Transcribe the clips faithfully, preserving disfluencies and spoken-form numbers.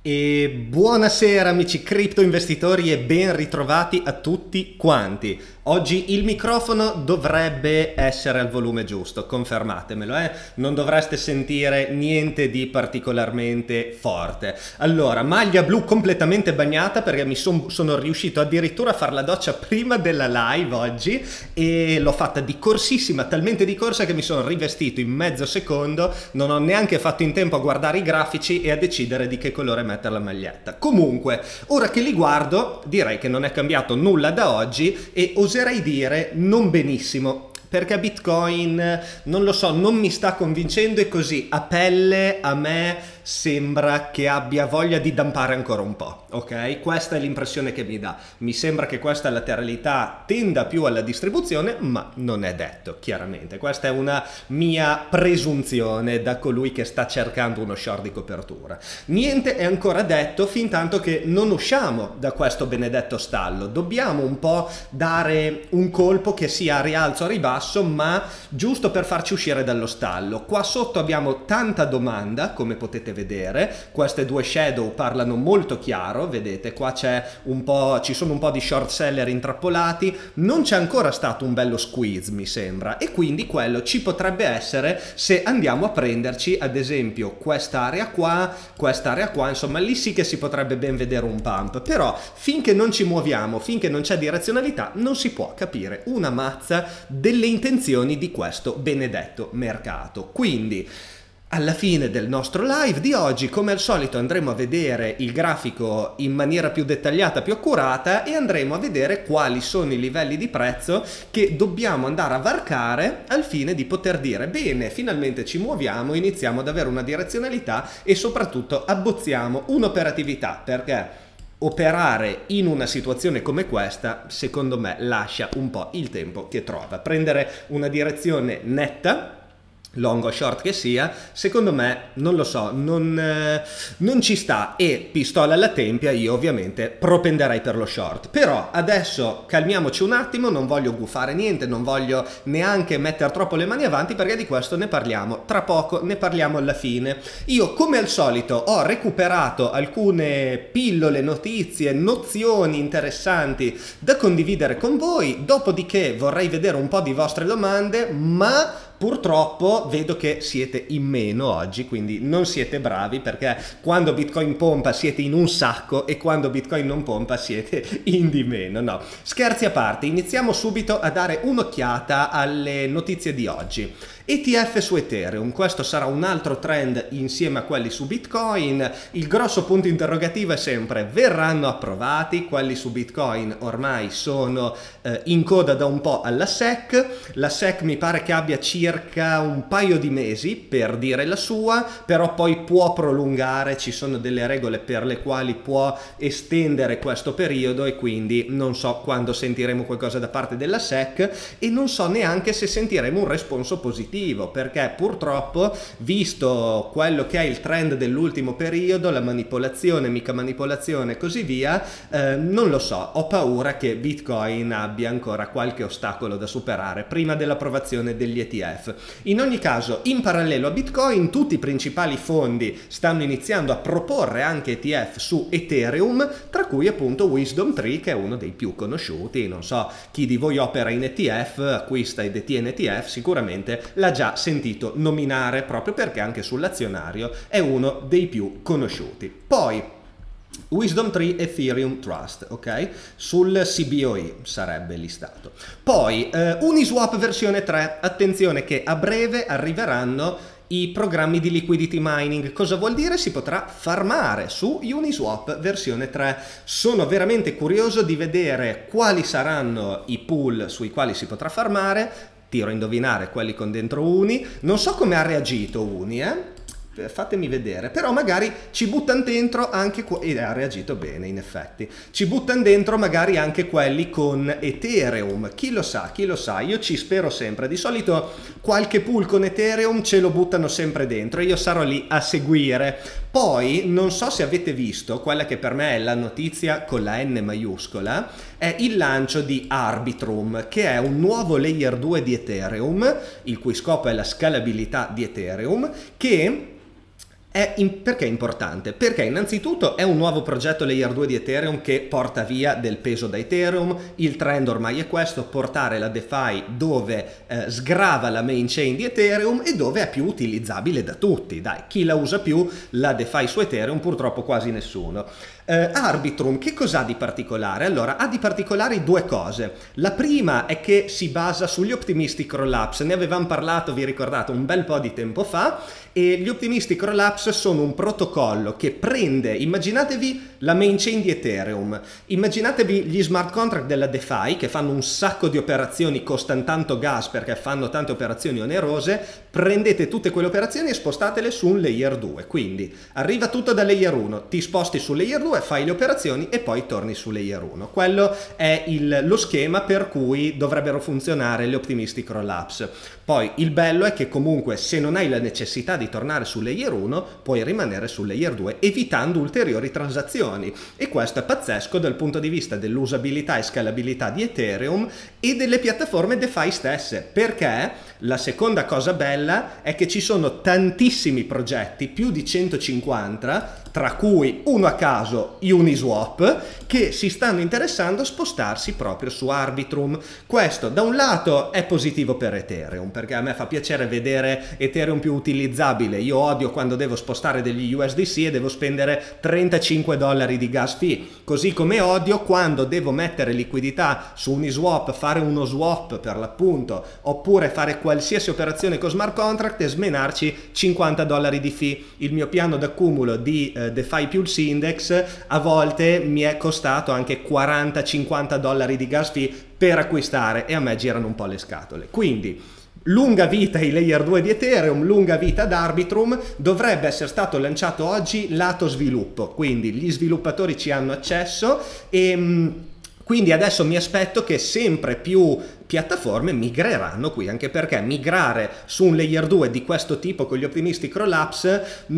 E buonasera amici cripto investitori e ben ritrovati a tutti quanti. Oggi il microfono dovrebbe essere al volume giusto, confermatemelo, eh? Non dovreste sentire niente di particolarmente forte. Allora, maglia blu completamente bagnata perché mi son, sono riuscito addirittura a fare la doccia prima della live oggi e l'ho fatta di corsissima, talmente di corsa che mi sono rivestito in mezzo secondo, non ho neanche fatto in tempo a guardare i grafici e a decidere di che colore mettere la maglietta. Comunque, ora che li guardo, direi che non è cambiato nulla da oggi e oserei dire non benissimo, perché Bitcoin, non lo so, non mi sta convincendo e così a pelle a me sembra che abbia voglia di dampare ancora un po', ok? Questa è l'impressione che mi dà. Mi sembra che questa lateralità tenda più alla distribuzione, ma non è detto, chiaramente. Questa è una mia presunzione da colui che sta cercando uno short di copertura. Niente è ancora detto fin tanto che non usciamo da questo benedetto stallo. Dobbiamo un po' dare un colpo che sia a rialzo o a ribasso, ma giusto per farci uscire dallo stallo. Qua sotto abbiamo tanta domanda, come potete vedere. Queste due shadow parlano molto chiaro, vedete qua c'è un po', ci sono un po' di short seller intrappolati, non c'è ancora stato un bello squeeze mi sembra, e quindi quello ci potrebbe essere se andiamo a prenderci ad esempio quest'area qua, quest'area qua, insomma lì sì che si potrebbe ben vedere un pump, però finché non ci muoviamo, finché non c'è direzionalità non si può capire una mazza delle intenzioni di questo benedetto mercato. Quindi alla fine del nostro live di oggi, come al solito, andremo a vedere il grafico in maniera più dettagliata, più accurata, e andremo a vedere quali sono i livelli di prezzo che dobbiamo andare a varcare al fine di poter dire bene, finalmente ci muoviamo, iniziamo ad avere una direzionalità e soprattutto abbozziamo un'operatività, perché operare in una situazione come questa, secondo me, lascia un po' il tempo che trova. Prendere una direzione netta, long o short che sia, secondo me, non lo so, non, eh, non ci sta, e pistola alla tempia io ovviamente propenderei per lo short. Però adesso calmiamoci un attimo, non voglio gufare niente, non voglio neanche mettere troppo le mani avanti, perché di questo ne parliamo tra poco, ne parliamo alla fine. Io come al solito ho recuperato alcune pillole, notizie, nozioni interessanti da condividere con voi, dopodiché vorrei vedere un po' di vostre domande, ma purtroppo vedo che siete in meno oggi, quindi non siete bravi, perché quando Bitcoin pompa siete in un sacco e quando Bitcoin non pompa siete in di meno. No, scherzi a parte, iniziamo subito a dare un'occhiata alle notizie di oggi. E T F su Ethereum, questo sarà un altro trend insieme a quelli su Bitcoin. Il grosso punto interrogativo è sempre: verranno approvati? Quelli su Bitcoin ormai sono eh, in coda da un po' alla S E C. La S E C mi pare che abbia circa un paio di mesi per dire la sua, però poi può prolungare, ci sono delle regole per le quali può estendere questo periodo, e quindi non so quando sentiremo qualcosa da parte della S E C e non so neanche se sentiremo un responso positivo, perché purtroppo, visto quello che è il trend dell'ultimo periodo, la manipolazione, mica manipolazione e così via, eh, non lo so, ho paura che Bitcoin abbia ancora qualche ostacolo da superare prima dell'approvazione degli E T F. In ogni caso, in parallelo a Bitcoin, tutti i principali fondi stanno iniziando a proporre anche E T F su Ethereum, tra cui appunto Wisdom Tree, che è uno dei più conosciuti. Non so, chi di voi opera in E T F, acquista e detiene E T F, sicuramente l'ha già sentito nominare, proprio perché anche sull'azionario è uno dei più conosciuti. Poi Wisdom Tree Ethereum Trust, ok? Sul C B O I sarebbe listato. Poi eh, Uniswap versione tre, attenzione che a breve arriveranno i programmi di liquidity mining. Cosa vuol dire? Si potrà farmare su Uniswap versione tre. Sono veramente curioso di vedere quali saranno i pool sui quali si potrà farmare. Tiro a indovinare quelli con dentro Uni. Non so come ha reagito Uni, eh? Fatemi vedere, però magari ci buttano dentro anche e ha reagito bene, in effetti ci buttano dentro magari anche quelli con Ethereum, chi lo sa, chi lo sa, io ci spero sempre. Di solito qualche pool con Ethereum ce lo buttano sempre dentro e io sarò lì a seguire. Poi non so se avete visto quella che per me è la notizia con la N maiuscola, è il lancio di Arbitrum, che è un nuovo layer due di Ethereum, il cui scopo è la scalabilità di Ethereum, che È in, perché è importante? Perché innanzitutto è un nuovo progetto Layer due di Ethereum che porta via del peso da Ethereum. Il trend ormai è questo, portare la DeFi dove eh, sgrava la main chain di Ethereum e dove è più utilizzabile da tutti. Dai, chi la usa più la DeFi su Ethereum? Purtroppo quasi nessuno. Uh, Arbitrum che cos'ha di particolare? Allora, ha di particolare due cose. La prima è che si basa sugli Optimistic Rollups, ne avevamo parlato, vi ricordate, un bel po' di tempo fa, e gli Optimistic Rollups sono un protocollo che prende, immaginatevi la main chain di Ethereum, immaginatevi gli smart contract della DeFi che fanno un sacco di operazioni, costano tanto gas perché fanno tante operazioni onerose, prendete tutte quelle operazioni e spostatele su un layer due, quindi arriva tutto da layer uno, ti sposti su layer due, fai le operazioni e poi torni su layer uno. Quello è il, lo schema per cui dovrebbero funzionare le Optimistic Rollups. Poi il bello è che comunque se non hai la necessità di tornare su layer uno puoi rimanere su layer due evitando ulteriori transazioni, e questo è pazzesco dal punto di vista dell'usabilità e scalabilità di Ethereum e delle piattaforme DeFi stesse, perché la seconda cosa bella è che ci sono tantissimi progetti, più di centocinquanta, tra cui uno a caso Uniswap, che si stanno interessando a spostarsi proprio su Arbitrum. Questo da un lato è positivo per Ethereum, perché a me fa piacere vedere Ethereum più utilizzabile. Io odio quando devo spostare degli U S D C e devo spendere trentacinque dollari di gas fee, così come odio quando devo mettere liquidità su Uniswap, fare uno swap per l'appunto, oppure fare qualsiasi operazione con smart contract e smenarci cinquanta dollari di fee. Il mio piano d'accumulo di eh, DeFi Pulse Index a volte mi è costato anche quaranta cinquanta dollari di gas fee per acquistare, e a me girano un po' le scatole. Quindi lunga vita ai layer due di Ethereum, lunga vita ad Arbitrum. Dovrebbe essere stato lanciato oggi lato sviluppo, quindi gli sviluppatori ci hanno accesso e quindi adesso mi aspetto che sempre più piattaforme migreranno qui, anche perché migrare su un layer due di questo tipo con gli Optimistic Rollups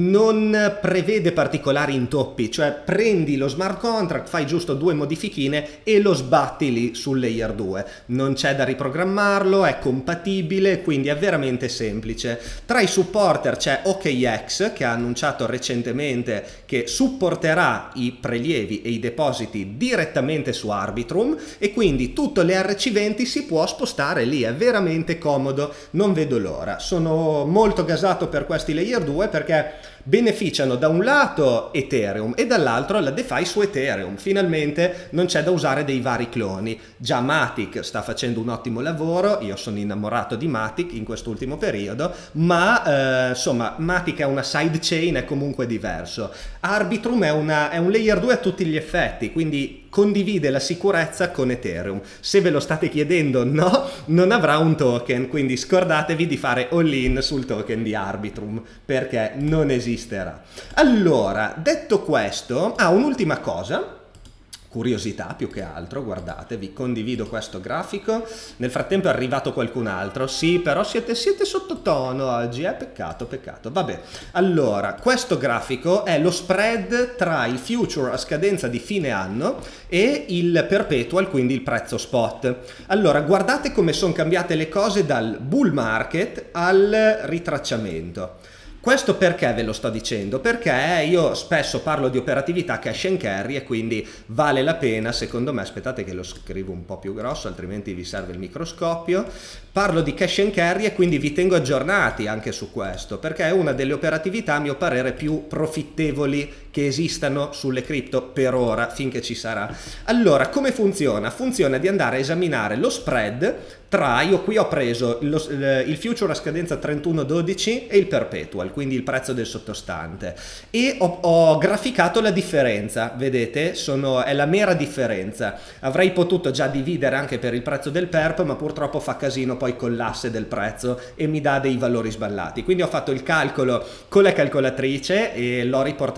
non prevede particolari intoppi, cioè prendi lo smart contract, fai giusto due modifichine e lo sbatti lì sul layer due, non c'è da riprogrammarlo, è compatibile, quindi è veramente semplice. Tra i supporter c'è O K X che ha annunciato recentemente che supporterà i prelievi e i depositi direttamente su Arbitrum, e quindi tutto l'E R C venti si può spostare lì, è veramente comodo, non vedo l'ora. Sono molto gasato per questi layer due perché beneficiano da un lato Ethereum e dall'altro la DeFi su Ethereum. Finalmente non c'è da usare dei vari cloni. Già Matic sta facendo un ottimo lavoro, io sono innamorato di Matic in quest'ultimo periodo, ma eh, insomma Matic è una sidechain, è comunque diverso. Arbitrum è, una, è un layer due a tutti gli effetti, quindi condivide la sicurezza con Ethereum. Se ve lo state chiedendo, no, non avrà un token, quindi scordatevi di fare all-in sul token di Arbitrum, perché non esisterà. Allora, detto questo, ah, un'ultima cosa, curiosità più che altro, guardate, vi condivido questo grafico. Nel frattempo è arrivato qualcun altro, sì, però siete, siete sottotono oggi, eh? Peccato, peccato. Vabbè, allora, questo grafico è lo spread tra il future a scadenza di fine anno e il perpetual, quindi il prezzo spot. Allora, guardate come sono cambiate le cose dal bull market al ritracciamento. Questo perché ve lo sto dicendo? Perché io spesso parlo di operatività cash and carry e quindi vale la pena, secondo me, aspettate che lo scrivo un po' più grosso altrimenti vi serve il microscopio, parlo di cash and carry e quindi vi tengo aggiornati anche su questo, perché è una delle operatività a mio parere più profittevoli che esistano sulle cripto per ora, finché ci sarà. Allora, come funziona? Funziona di andare a esaminare lo spread tra, io qui ho preso lo, il future a scadenza trentuno dodici e il perpetual, quindi il prezzo del sottostante, e ho, ho graficato la differenza, vedete? Sono, è la mera differenza. Avrei potuto già dividere anche per il prezzo del perp, ma purtroppo fa casino poi con l'asse del prezzo e mi dà dei valori sballati, quindi ho fatto il calcolo con la calcolatrice e l'ho riportato qua.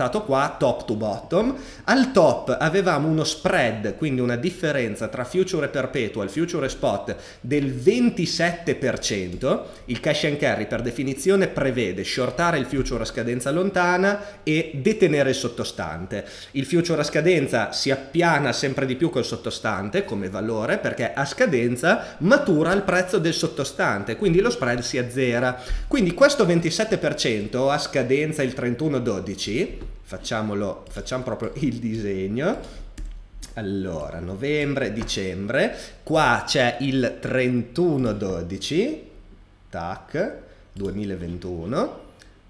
da top to bottom. Al top avevamo uno spread, quindi una differenza tra future e perpetual, future e spot del ventisette per cento. Il cash and carry per definizione prevede shortare il future a scadenza lontana e detenere il sottostante. Il future a scadenza si appiana sempre di più col sottostante come valore perché a scadenza matura il prezzo del sottostante, quindi lo spread si azzera. Quindi questo ventisette per cento a scadenza il trentuno dodici, facciamolo, facciamo proprio il disegno. Allora, novembre, dicembre, qua c'è il trentuno dodici, tac, duemilaventuno,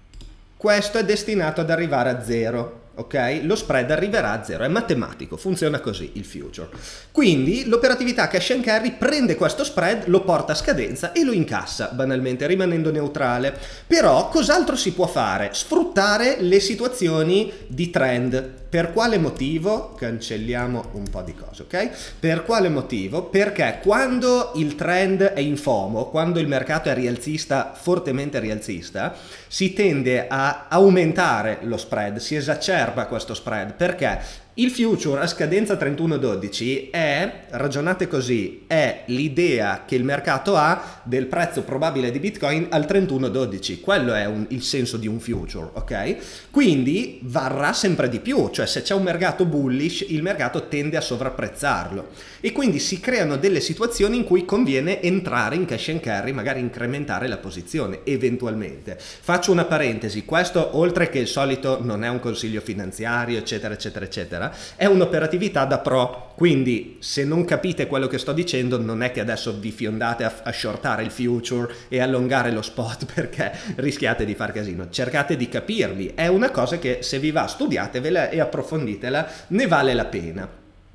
questo è destinato ad arrivare a zero. Ok? Lo spread arriverà a zero, è matematico, funziona così il future. Quindi l'operatività cash and carry prende questo spread, lo porta a scadenza e lo incassa, banalmente rimanendo neutrale. Però cos'altro si può fare? Sfruttare le situazioni di trend. Per quale motivo? Cancelliamo un po' di cose, ok? Per quale motivo? Perché quando il trend è in FOMO, quando il mercato è rialzista, fortemente rialzista, si tende a aumentare lo spread, si esacerba questo spread, perché il future a scadenza trentuno dodici è, ragionate così, è l'idea che il mercato ha del prezzo probabile di Bitcoin al trentuno dodici, quello è un, il senso di un future, ok? Quindi varrà sempre di più, cioè se c'è un mercato bullish il mercato tende a sovrapprezzarlo e quindi si creano delle situazioni in cui conviene entrare in cash and carry, magari incrementare la posizione eventualmente. Faccio una parentesi, questo oltre che il solito non è un consiglio finanziario eccetera eccetera eccetera, è un'operatività da pro, quindi se non capite quello che sto dicendo non è che adesso vi fiondate a, a shortare il future e allungare lo spot perché rischiate di far casino, cercate di capirli, è una cosa che se vi va studiatevela e approfonditela, ne vale la pena.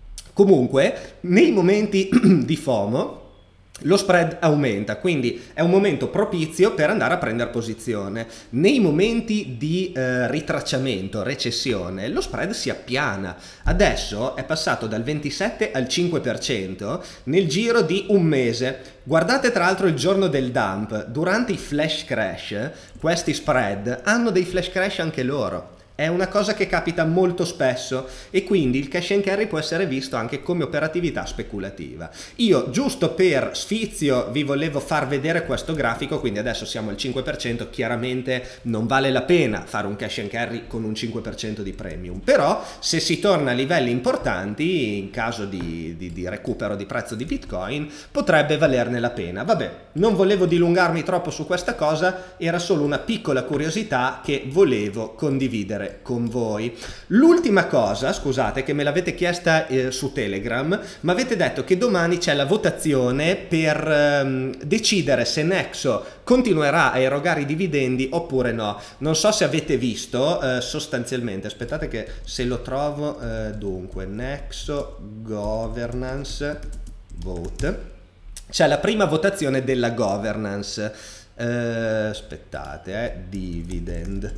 Comunque nei momenti di FOMO lo spread aumenta, quindi è un momento propizio per andare a prendere posizione. Nei momenti di eh, ritracciamento, recessione, lo spread si appiana. Adesso è passato dal ventisette al cinque per cento nel giro di un mese. Guardate tra l'altro il giorno del dump, durante i flash crash, questi spread hanno dei flash crash anche loro. È una cosa che capita molto spesso e quindi il cash and carry può essere visto anche come operatività speculativa. Io giusto per sfizio vi volevo far vedere questo grafico, quindi adesso siamo al cinque per cento, chiaramente non vale la pena fare un cash and carry con un cinque per cento di premium, però se si torna a livelli importanti in caso di, di, di recupero di prezzo di Bitcoin potrebbe valerne la pena. Vabbè, non volevo dilungarmi troppo su questa cosa, era solo una piccola curiosità che volevo condividere con voi. L'ultima cosa, scusate che me l'avete chiesta eh, su Telegram, ma avete detto che domani c'è la votazione per ehm, decidere se Nexo continuerà a erogare i dividendi oppure no. Non so se avete visto eh, sostanzialmente, aspettate che se lo trovo, eh, dunque Nexo Governance Vote, c'è la prima votazione della governance, eh, aspettate, eh, dividend.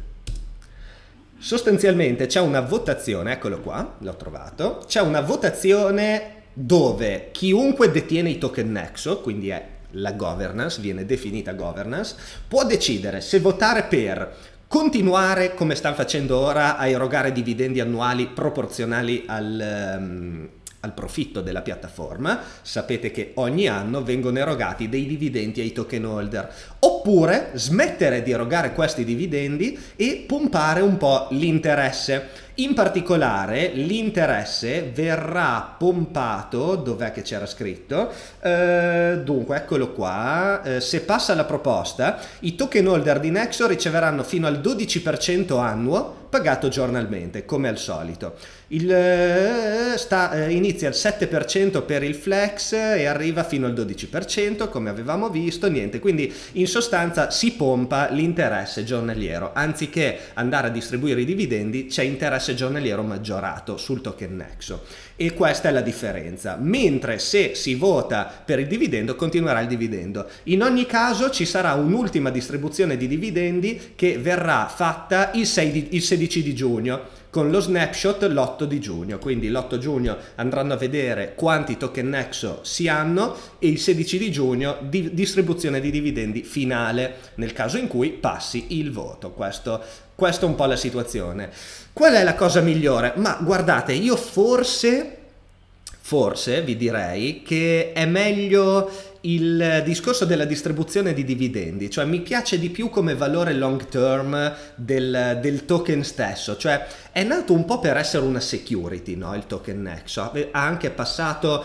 Sostanzialmente c'è una votazione, eccolo qua, l'ho trovato, c'è una votazione dove chiunque detiene i token Nexo, quindi è la governance, viene definita governance, può decidere se votare per continuare come stanno facendo ora a erogare dividendi annuali proporzionali al... Um, al profitto della piattaforma. Sapete che ogni anno vengono erogati dei dividendi ai token holder, oppure smettere di erogare questi dividendi e pompare un po' l'interesse. In particolare l'interesse verrà pompato, dov'è che c'era scritto? Eh, dunque eccolo qua, eh, se passa la proposta i token holder di Nexo riceveranno fino al dodici per cento annuo pagato giornalmente come al solito. Il, eh, sta, eh, inizia al sette per cento per il flex e arriva fino al dodici per cento come avevamo visto, niente, quindi in sostanza si pompa l'interesse giornaliero, anziché andare a distribuire i dividendi c'è interesse giornaliero maggiorato sul token Nexo e questa è la differenza, mentre se si vota per il dividendo continuerà il dividendo. In ogni caso ci sarà un'ultima distribuzione di dividendi che verrà fatta il, sei di, il sedici di giugno. con lo snapshot l'otto di giugno, quindi l'otto giugno andranno a vedere quanti token Nexo si hanno e il sedici di giugno di distribuzione di dividendi finale nel caso in cui passi il voto. Questo, questo è un po' la situazione. Qual è la cosa migliore? Ma guardate, io forse forse vi direi che è meglio il discorso della distribuzione di dividendi, cioè mi piace di più come valore long term del, del token stesso, cioè è nato un po' per essere una security, no? Il token Nexo ha anche passato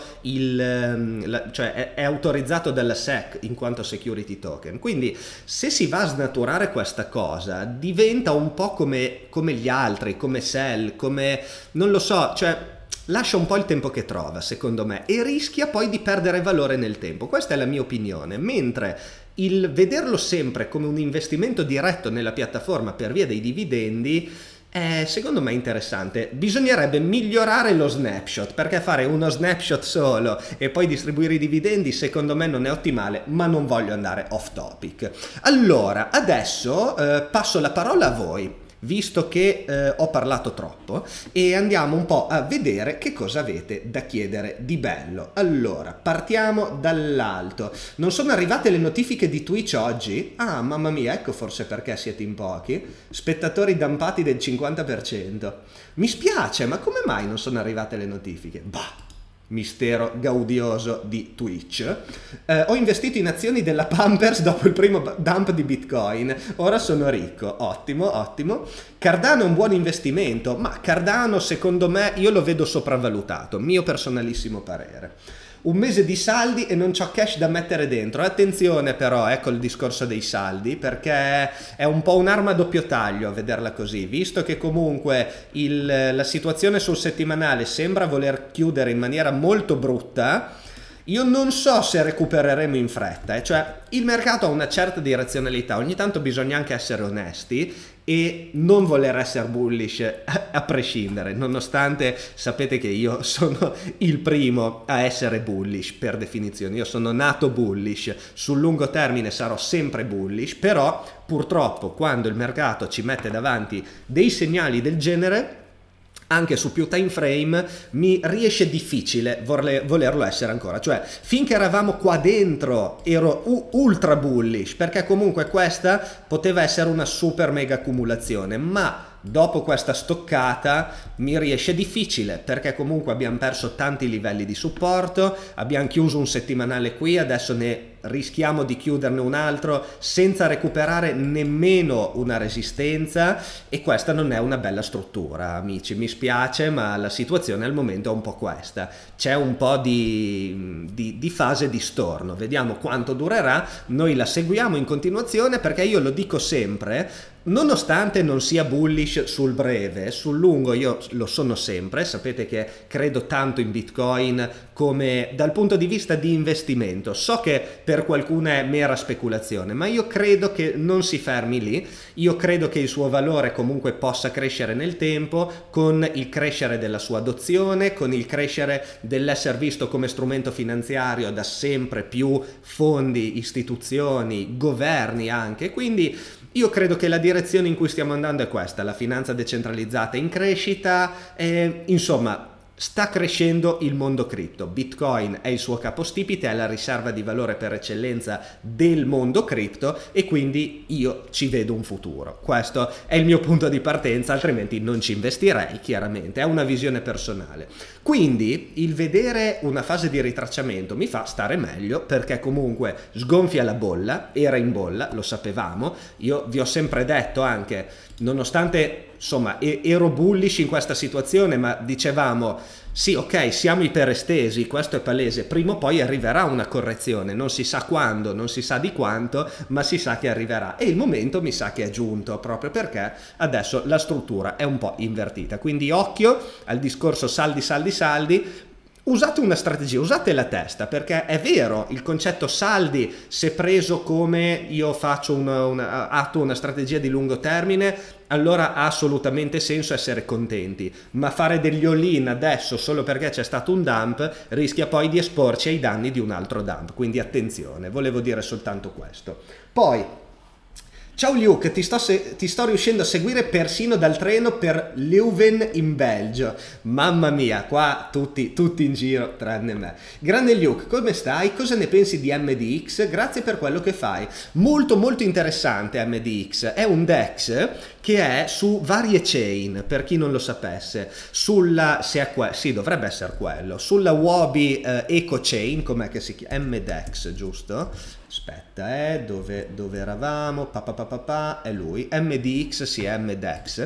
il, cioè è, è autorizzato dalla S E C in quanto security token, quindi se si va a snaturare questa cosa diventa un po' come, come gli altri, come S E L, come non lo so, cioè lascia un po' il tempo che trova, secondo me, e rischia poi di perdere valore nel tempo. Questa è la mia opinione, mentre il vederlo sempre come un investimento diretto nella piattaforma per via dei dividendi è secondo me interessante. Bisognerebbe migliorare lo snapshot, perché fare uno snapshot solo e poi distribuire i dividendi secondo me non è ottimale, ma non voglio andare off topic. Allora, adesso eh, passo la parola a voi, visto che eh, ho parlato troppo, e andiamo un po' a vedere che cosa avete da chiedere di bello. Allora, partiamo dall'alto. Non sono arrivate le notifiche di Twitch oggi? Ah, mamma mia, ecco forse perché siete in pochi. Spettatori dampati del cinquanta per cento. Mi spiace, ma come mai non sono arrivate le notifiche? Bah! Mistero gaudioso di Twitch. Eh, ho investito in azioni della Pampers dopo il primo dump di Bitcoin, ora sono ricco. Ottimo, ottimo. Cardano è un buon investimento, ma Cardano secondo me io lo vedo sopravvalutato, mio personalissimo parere. Un mese di saldi e non c'ho cash da mettere dentro. Attenzione però, ecco il discorso dei saldi, perché è un po' un'arma a doppio taglio a vederla così, visto che comunque il, la situazione sul settimanale sembra voler chiudere in maniera molto brutta. Io non so se recupereremo in fretta, eh? Cioè il mercato ha una certa direzionalità, ogni tanto bisogna anche essere onesti e non voler essere bullish a prescindere, nonostante sapete che io sono il primo a essere bullish per definizione, io sono nato bullish, sul lungo termine sarò sempre bullish, però purtroppo quando il mercato ci mette davanti dei segnali del genere, anche su più time frame, mi riesce difficile vorle, volerlo essere ancora. Cioè, finché eravamo qua dentro ero ultra bullish, perché comunque questa poteva essere una super mega accumulazione, ma dopo questa stoccata mi riesce difficile, perché comunque abbiamo perso tanti livelli di supporto, abbiamo chiuso un settimanale qui, adesso ne rischiamo di chiuderne un altro senza recuperare nemmeno una resistenza, e questa non è una bella struttura, amici, mi spiace, ma la situazione al momento è un po' questa. C'è un po' di, di, di fase di storno, vediamo quanto durerà, noi la seguiamo in continuazione, perché io lo dico sempre, nonostante non sia bullish sul breve, sul lungo io lo sono sempre, sapete che credo tanto in Bitcoin come dal punto di vista di investimento, so che per qualcuno è mera speculazione, ma io credo che non si fermi lì, io credo che il suo valore comunque possa crescere nel tempo con il crescere della sua adozione, con il crescere dell'essere visto come strumento finanziario da sempre più fondi, istituzioni, governi anche, quindi io credo che la direzione in cui stiamo andando è questa, la finanza decentralizzata in crescita, e, insomma sta crescendo il mondo cripto. Bitcoin è il suo capostipite, è la riserva di valore per eccellenza del mondo cripto, e quindi io ci vedo un futuro. Questo è il mio punto di partenza, altrimenti non ci investirei, chiaramente, è una visione personale. Quindi il vedere una fase di ritracciamento mi fa stare meglio, perché comunque sgonfia la bolla, era in bolla, lo sapevamo, io vi ho sempre detto anche, nonostante insomma ero bullish in questa situazione, ma dicevamo sì, ok, siamo iperestesi, questo è palese, prima o poi arriverà una correzione, non si sa quando, non si sa di quanto, ma si sa che arriverà, e il momento mi sa che è giunto, proprio perché adesso la struttura è un po' invertita, quindi occhio al discorso saldi saldi saldi. Usate una strategia, usate la testa, perché è vero, il concetto saldi, se preso come io faccio una, una, attuo una strategia di lungo termine, allora ha assolutamente senso essere contenti, ma fare degli all-in adesso solo perché c'è stato un dump rischia poi di esporci ai danni di un altro dump, quindi attenzione, volevo dire soltanto questo. Poi Ciao Luke, ti sto, se- ti sto riuscendo a seguire persino dal treno per Leuven in Belgio. Mamma mia, qua tutti, tutti in giro, tranne me. Grande Luke, come stai? Cosa ne pensi di M D X? Grazie per quello che fai. Molto molto interessante M D X. È un DEX che è su varie chain, per chi non lo sapesse. Sulla, se è que- sì, dovrebbe essere quello. Sulla Huobi eh, Eco Chain, com'è che si chiama? M D E X, giusto? Aspetta, eh, dove, dove eravamo? Pa, pa, pa, pa, pa, è lui, M D X, sì, M D E X.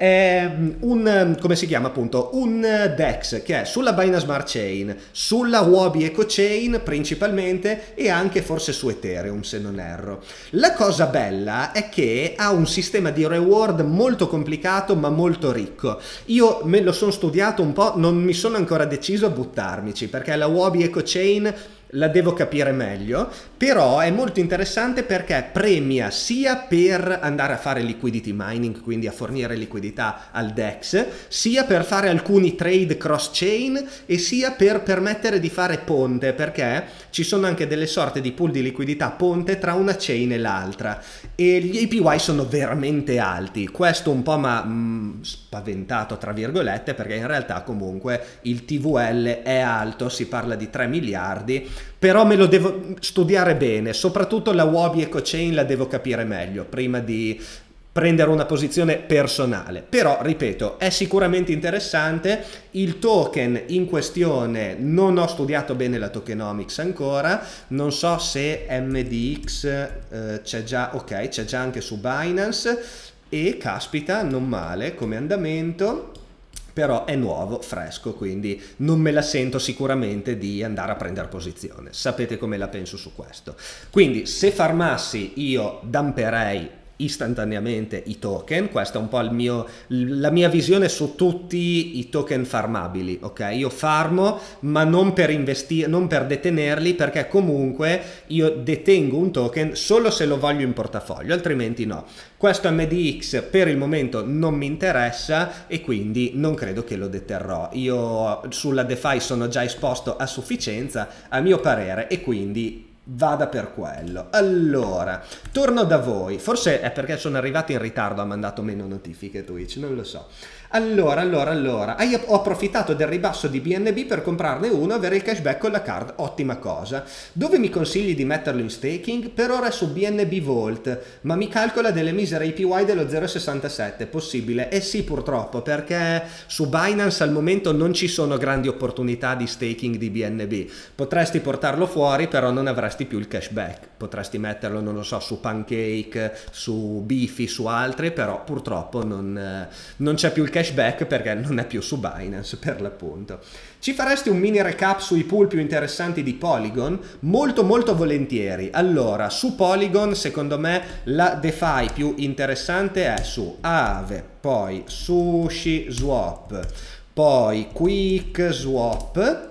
È un, come si chiama appunto? Un DEX che è sulla Binance Smart Chain, sulla Huobi Eco Chain principalmente e anche forse su Ethereum, se non erro. La cosa bella è che ha un sistema di reward molto complicato ma molto ricco. Io me lo sono studiato un po', non mi sono ancora deciso a buttarmici perché la Huobi Eco Chain la devo capire meglio, però è molto interessante perché premia sia per andare a fare liquidity mining, quindi a fornire liquidità al DEX, sia per fare alcuni trade cross chain e sia per permettere di fare ponte, perché ci sono anche delle sorte di pool di liquidità ponte tra una chain e l'altra e gli A P Y sono veramente alti. Questo un po' mi ha spaventato tra virgolette, perché in realtà comunque il T V L è alto, si parla di tre miliardi, però me lo devo studiare bene, soprattutto la Huobi Eco Chain la devo capire meglio prima di prendere una posizione personale. Però ripeto, è sicuramente interessante. Il token in questione non ho studiato bene la tokenomics ancora, non so se M D X eh, c'è già, ok, c'è già anche su Binance e caspita, non male come andamento. Però è nuovo, fresco, quindi non me la sento sicuramente di andare a prendere posizione. Sapete come la penso su questo. Quindi se farmassi io dumperei istantaneamente i token, questa è un po' il mio, la mia visione su tutti i token farmabili, ok? Io farmo ma non per investire, non per detenerli, perché comunque io detengo un token solo se lo voglio in portafoglio, altrimenti no. Questo M D X per il momento non mi interessa e quindi non credo che lo deterrò. Io sulla DeFi sono già esposto a sufficienza a mio parere e quindi vada per quello. Allora, torno da voi. Forse è perché sono arrivato in ritardo, ha mandato meno notifiche Twitch, non lo so. Allora, allora, allora, ah, io ho approfittato del ribasso di B N B per comprarne uno e avere il cashback con la card, ottima cosa. Dove mi consigli di metterlo in staking? Per ora è su B N B Vault, ma mi calcola delle misere A P Y dello zero virgola sessantasette, possibile? Eh sì, purtroppo, perché su Binance al momento non ci sono grandi opportunità di staking di B N B. Potresti portarlo fuori, però non avresti più il cashback. Potresti metterlo, non lo so, su Pancake, su Bifi, su altre, però purtroppo non, eh, non c'è più il cashback perché non è più su Binance per l'appunto. Ci faresti un mini recap sui pool più interessanti di Polygon? Molto molto volentieri. Allora, su Polygon secondo me la DeFi più interessante è su Aave, poi Sushi Swap, poi Quick Swap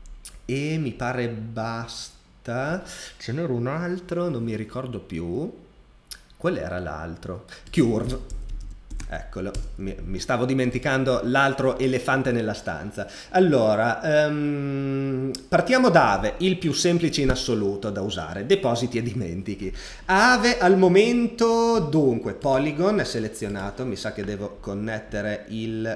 e mi pare basta. Ce n'era un altro, non mi ricordo più. Qual era l'altro? Curve. Eccolo, mi, mi stavo dimenticando l'altro elefante nella stanza. Allora, um, partiamo da Aave, il più semplice in assoluto da usare, depositi e dimentichi. Aave al momento, dunque, Polygon è selezionato, mi sa che devo connettere il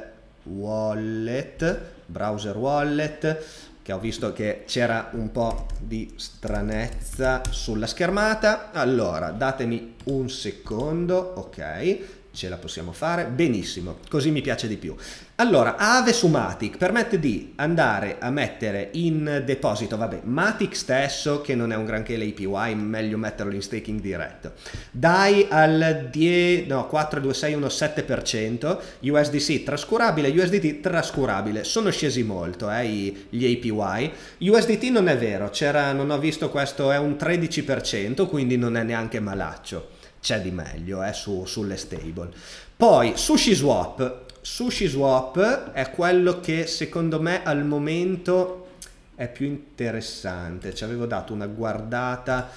wallet, browser wallet, che ho visto che c'era un po' di stranezza sulla schermata. Allora, datemi un secondo, ok. Ce la possiamo fare benissimo, così mi piace di più. Allora, Aave su Matic permette di andare a mettere in deposito, vabbè, Matic stesso che non è un granché l'A P Y, meglio metterlo in staking diretto. Dai al dieci, no, quattro virgola due sei uno sette per cento, U S D C trascurabile, U S D T trascurabile, sono scesi molto eh, gli A P Y. U S D T non è vero, c'era, non ho visto questo, è un tredici per cento, quindi non è neanche malaccio. C'è di meglio eh, su, sulle stable. Poi SushiSwap. SushiSwap è quello che secondo me al momento è più interessante. Ci avevo dato una guardata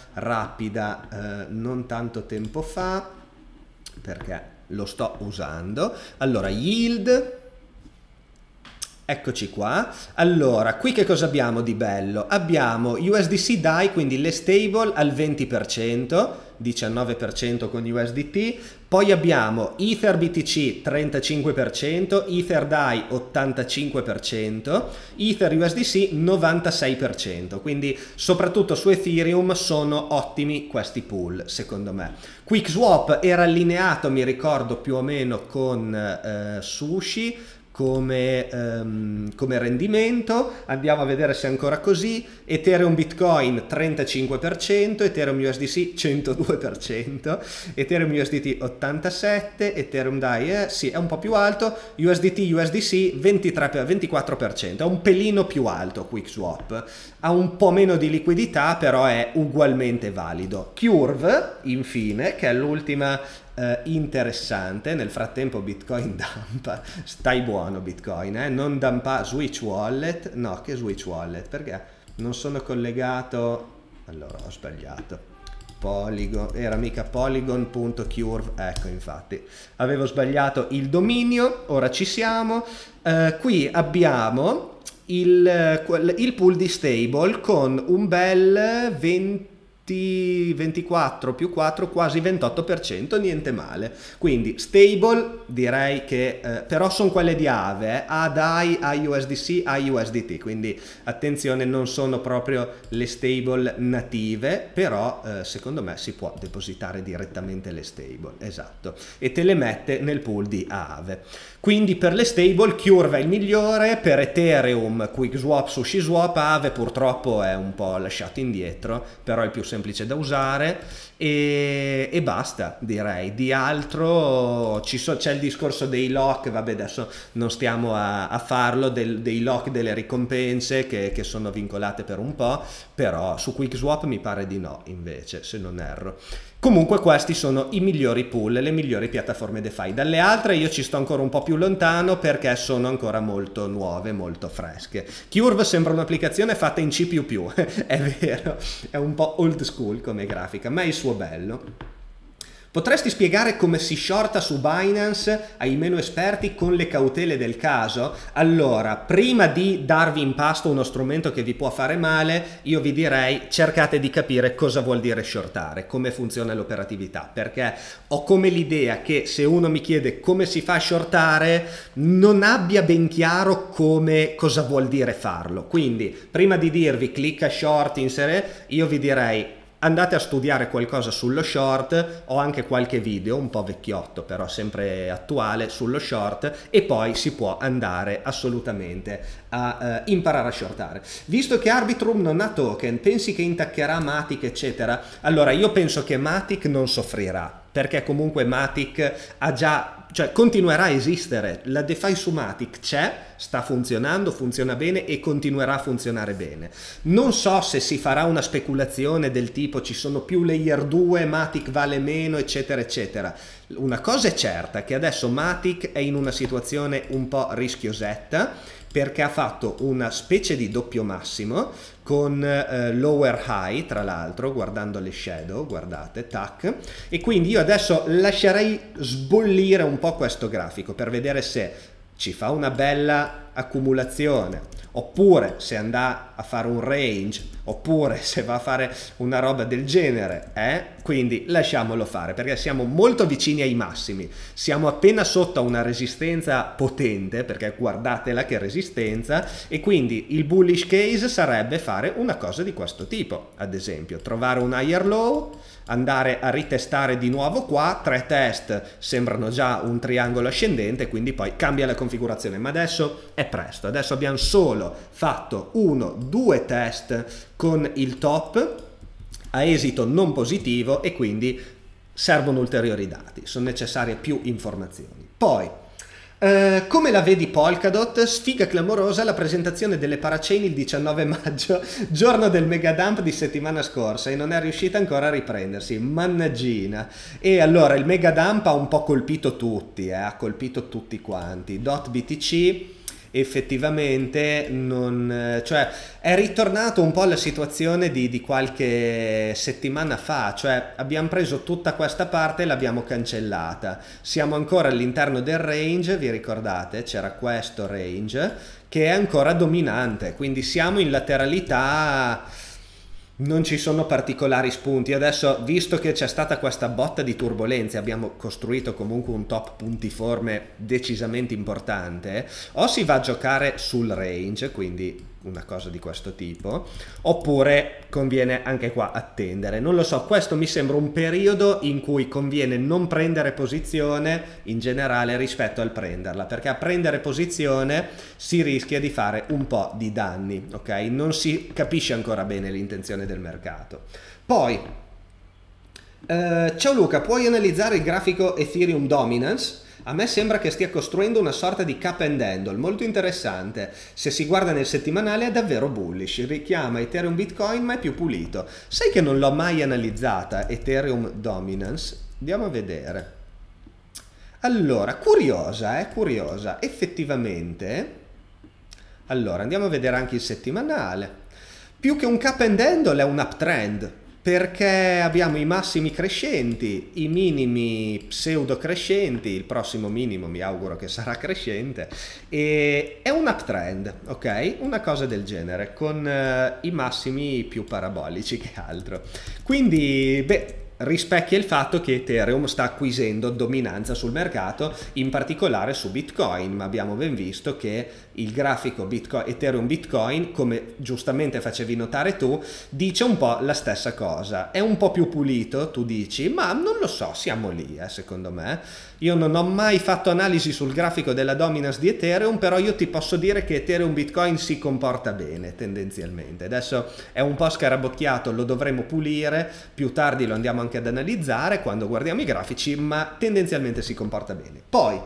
rapida eh, non tanto tempo fa perché lo sto usando. Allora, yield Eccoci qua. Allora, qui che cosa abbiamo di bello? Abbiamo U S D C D A I, quindi le stable al venti per cento, diciannove per cento con U S D T, poi abbiamo Ether B T C trentacinque per cento, Ether D A I ottantacinque per cento, Ether U S D C novantasei per cento, quindi soprattutto su Ethereum sono ottimi questi pool secondo me. QuickSwap era allineato, mi ricordo, più o meno con eh, Sushi, Come, um, come rendimento. Andiamo a vedere se è ancora così. Ethereum Bitcoin trentacinque per cento, Ethereum U S D C centodue per cento, Ethereum U S D T ottantasette per cento, Ethereum D A I eh, sì, è un po' più alto, U S D T U S D C ventitré per, ventiquattro per cento, è un pelino più alto QuickSwap, ha un po' meno di liquidità però è ugualmente valido. Curve infine, che è l'ultima Uh, interessante. Nel frattempo Bitcoin dumpa, stai buono Bitcoin, eh? Non dumpa Switch Wallet, no, che Switch Wallet, perché non sono collegato, allora ho sbagliato, Polygon, era mica polygon.curve, ecco, infatti avevo sbagliato il dominio. Ora ci siamo. Uh, qui abbiamo il, il pool di stable con un bel venti ventiquattro più quattro, quasi ventotto per cento, niente male. Quindi stable direi che eh, però sono quelle di Aave, eh. A D A I, A U S D C, A U S D T, quindi attenzione, non sono proprio le stable native, però eh, secondo me si può depositare direttamente le stable, esatto, e te le mette nel pool di Aave. Quindi per le stable Curve è il migliore, per Ethereum QuickSwap, SushiSwap, Aave purtroppo è un po' lasciato indietro, però è il più semplice da usare, e, e basta, direi. Di altro ci so, c'è il discorso dei lock, vabbè adesso non stiamo a, a farlo, del, dei lock delle ricompense che, che sono vincolate per un po', però su QuickSwap mi pare di no invece, se non erro. Comunque questi sono i migliori pool, le migliori piattaforme DeFi. Dalle altre io ci sto ancora un po' più lontano perché sono ancora molto nuove, molto fresche. Curve sembra un'applicazione fatta in C più più, è vero, è un po' old school come grafica, ma è il suo bello. Potresti spiegare come si shorta su Binance ai meno esperti con le cautele del caso? Allora, prima di darvi in pasto uno strumento che vi può fare male, io vi direi cercate di capire cosa vuol dire shortare, come funziona l'operatività, perché ho come l'idea che se uno mi chiede come si fa a shortare non abbia ben chiaro come cosa vuol dire farlo. Quindi, prima di dirvi clicca short, insere, io vi direi andate a studiare qualcosa sullo short, ho anche qualche video, un po' vecchiotto però sempre attuale, sullo short, e poi si può andare assolutamente a uh, imparare a shortare. Visto che Arbitrum non ha token, pensi che intaccherà Matic eccetera? Allora io penso che Matic non soffrirà, perché comunque Matic ha già, cioè continuerà a esistere, la DeFi su Matic c'è, sta funzionando, funziona bene e continuerà a funzionare bene. Non so se si farà una speculazione del tipo ci sono più layer due, Matic vale meno eccetera eccetera. Una cosa è certa, che adesso Matic è in una situazione un po' rischiosetta, perché ha fatto una specie di doppio massimo con eh, lower high, tra l'altro, guardando le shadow, guardate, tac, e quindi io adesso lascerei sbollire un po' questo grafico per vedere se ci fa una bella accumulazione, oppure se andrà a fare un range, oppure se va a fare una roba del genere, eh? Quindi lasciamolo fare, perché siamo molto vicini ai massimi, siamo appena sotto a una resistenza potente, perché guardatela che resistenza, e quindi il bullish case sarebbe fare una cosa di questo tipo, ad esempio trovare un higher low, andare a ritestare di nuovo qua, tre test sembrano già un triangolo ascendente, quindi poi cambia la configurazione, ma adesso è presto, adesso abbiamo solo fatto uno, due test con il top a esito non positivo e quindi servono ulteriori dati, sono necessarie più informazioni. Poi Uh, come la vedi Polkadot? Sfiga clamorosa la presentazione delle parachain il diciannove maggio, giorno del mega dump di settimana scorsa, e non è riuscita ancora a riprendersi, mannaggina. E allora il mega dump ha un po' colpito tutti, eh? Ha colpito tutti quanti. Dot B T C effettivamente non, cioè è ritornato un po' alla situazione di, di qualche settimana fa, cioè abbiamo preso tutta questa parte e l'abbiamo cancellata, siamo ancora all'interno del range, vi ricordate? C'era questo range che è ancora dominante, quindi siamo in lateralità. Non ci sono particolari spunti. Adesso, visto che c'è stata questa botta di turbolenze, abbiamo costruito comunque un top puntiforme decisamente importante, o si va a giocare sul range, quindi una cosa di questo tipo, oppure conviene anche qua attendere. Non lo so, questo mi sembra un periodo in cui conviene non prendere posizione in generale rispetto al prenderla, perché a prendere posizione si rischia di fare un po' di danni, ok? Non si capisce ancora bene l'intenzione del mercato. Poi, eh, ciao Luca, puoi analizzare il grafico Ethereum Dominance? A me sembra che stia costruendo una sorta di cup and handle, molto interessante. Se si guarda nel settimanale è davvero bullish, richiama Ethereum Bitcoin ma è più pulito. Sai che non l'ho mai analizzata, Ethereum Dominance? Andiamo a vedere. Allora, curiosa, eh, curiosa. Effettivamente, allora, andiamo a vedere anche il settimanale. Più che un cup and handle è un uptrend, perché abbiamo i massimi crescenti, i minimi pseudo crescenti, il prossimo minimo mi auguro che sarà crescente, e è un uptrend, ok? Una cosa del genere, con uh, i massimi più parabolici che altro. Quindi, beh, rispecchia il fatto che Ethereum sta acquisendo dominanza sul mercato, in particolare su Bitcoin, ma abbiamo ben visto che il grafico Bitcoin, Ethereum Bitcoin, come giustamente facevi notare tu, dice un po' la stessa cosa. È un po' più pulito, tu dici, ma non lo so, siamo lì, eh, secondo me. Io non ho mai fatto analisi sul grafico della dominance di Ethereum, però io ti posso dire che Ethereum Bitcoin si comporta bene, tendenzialmente. Adesso è un po' scarabocchiato, lo dovremo pulire, più tardi lo andiamo anche ad analizzare quando guardiamo i grafici, ma tendenzialmente si comporta bene. Poi,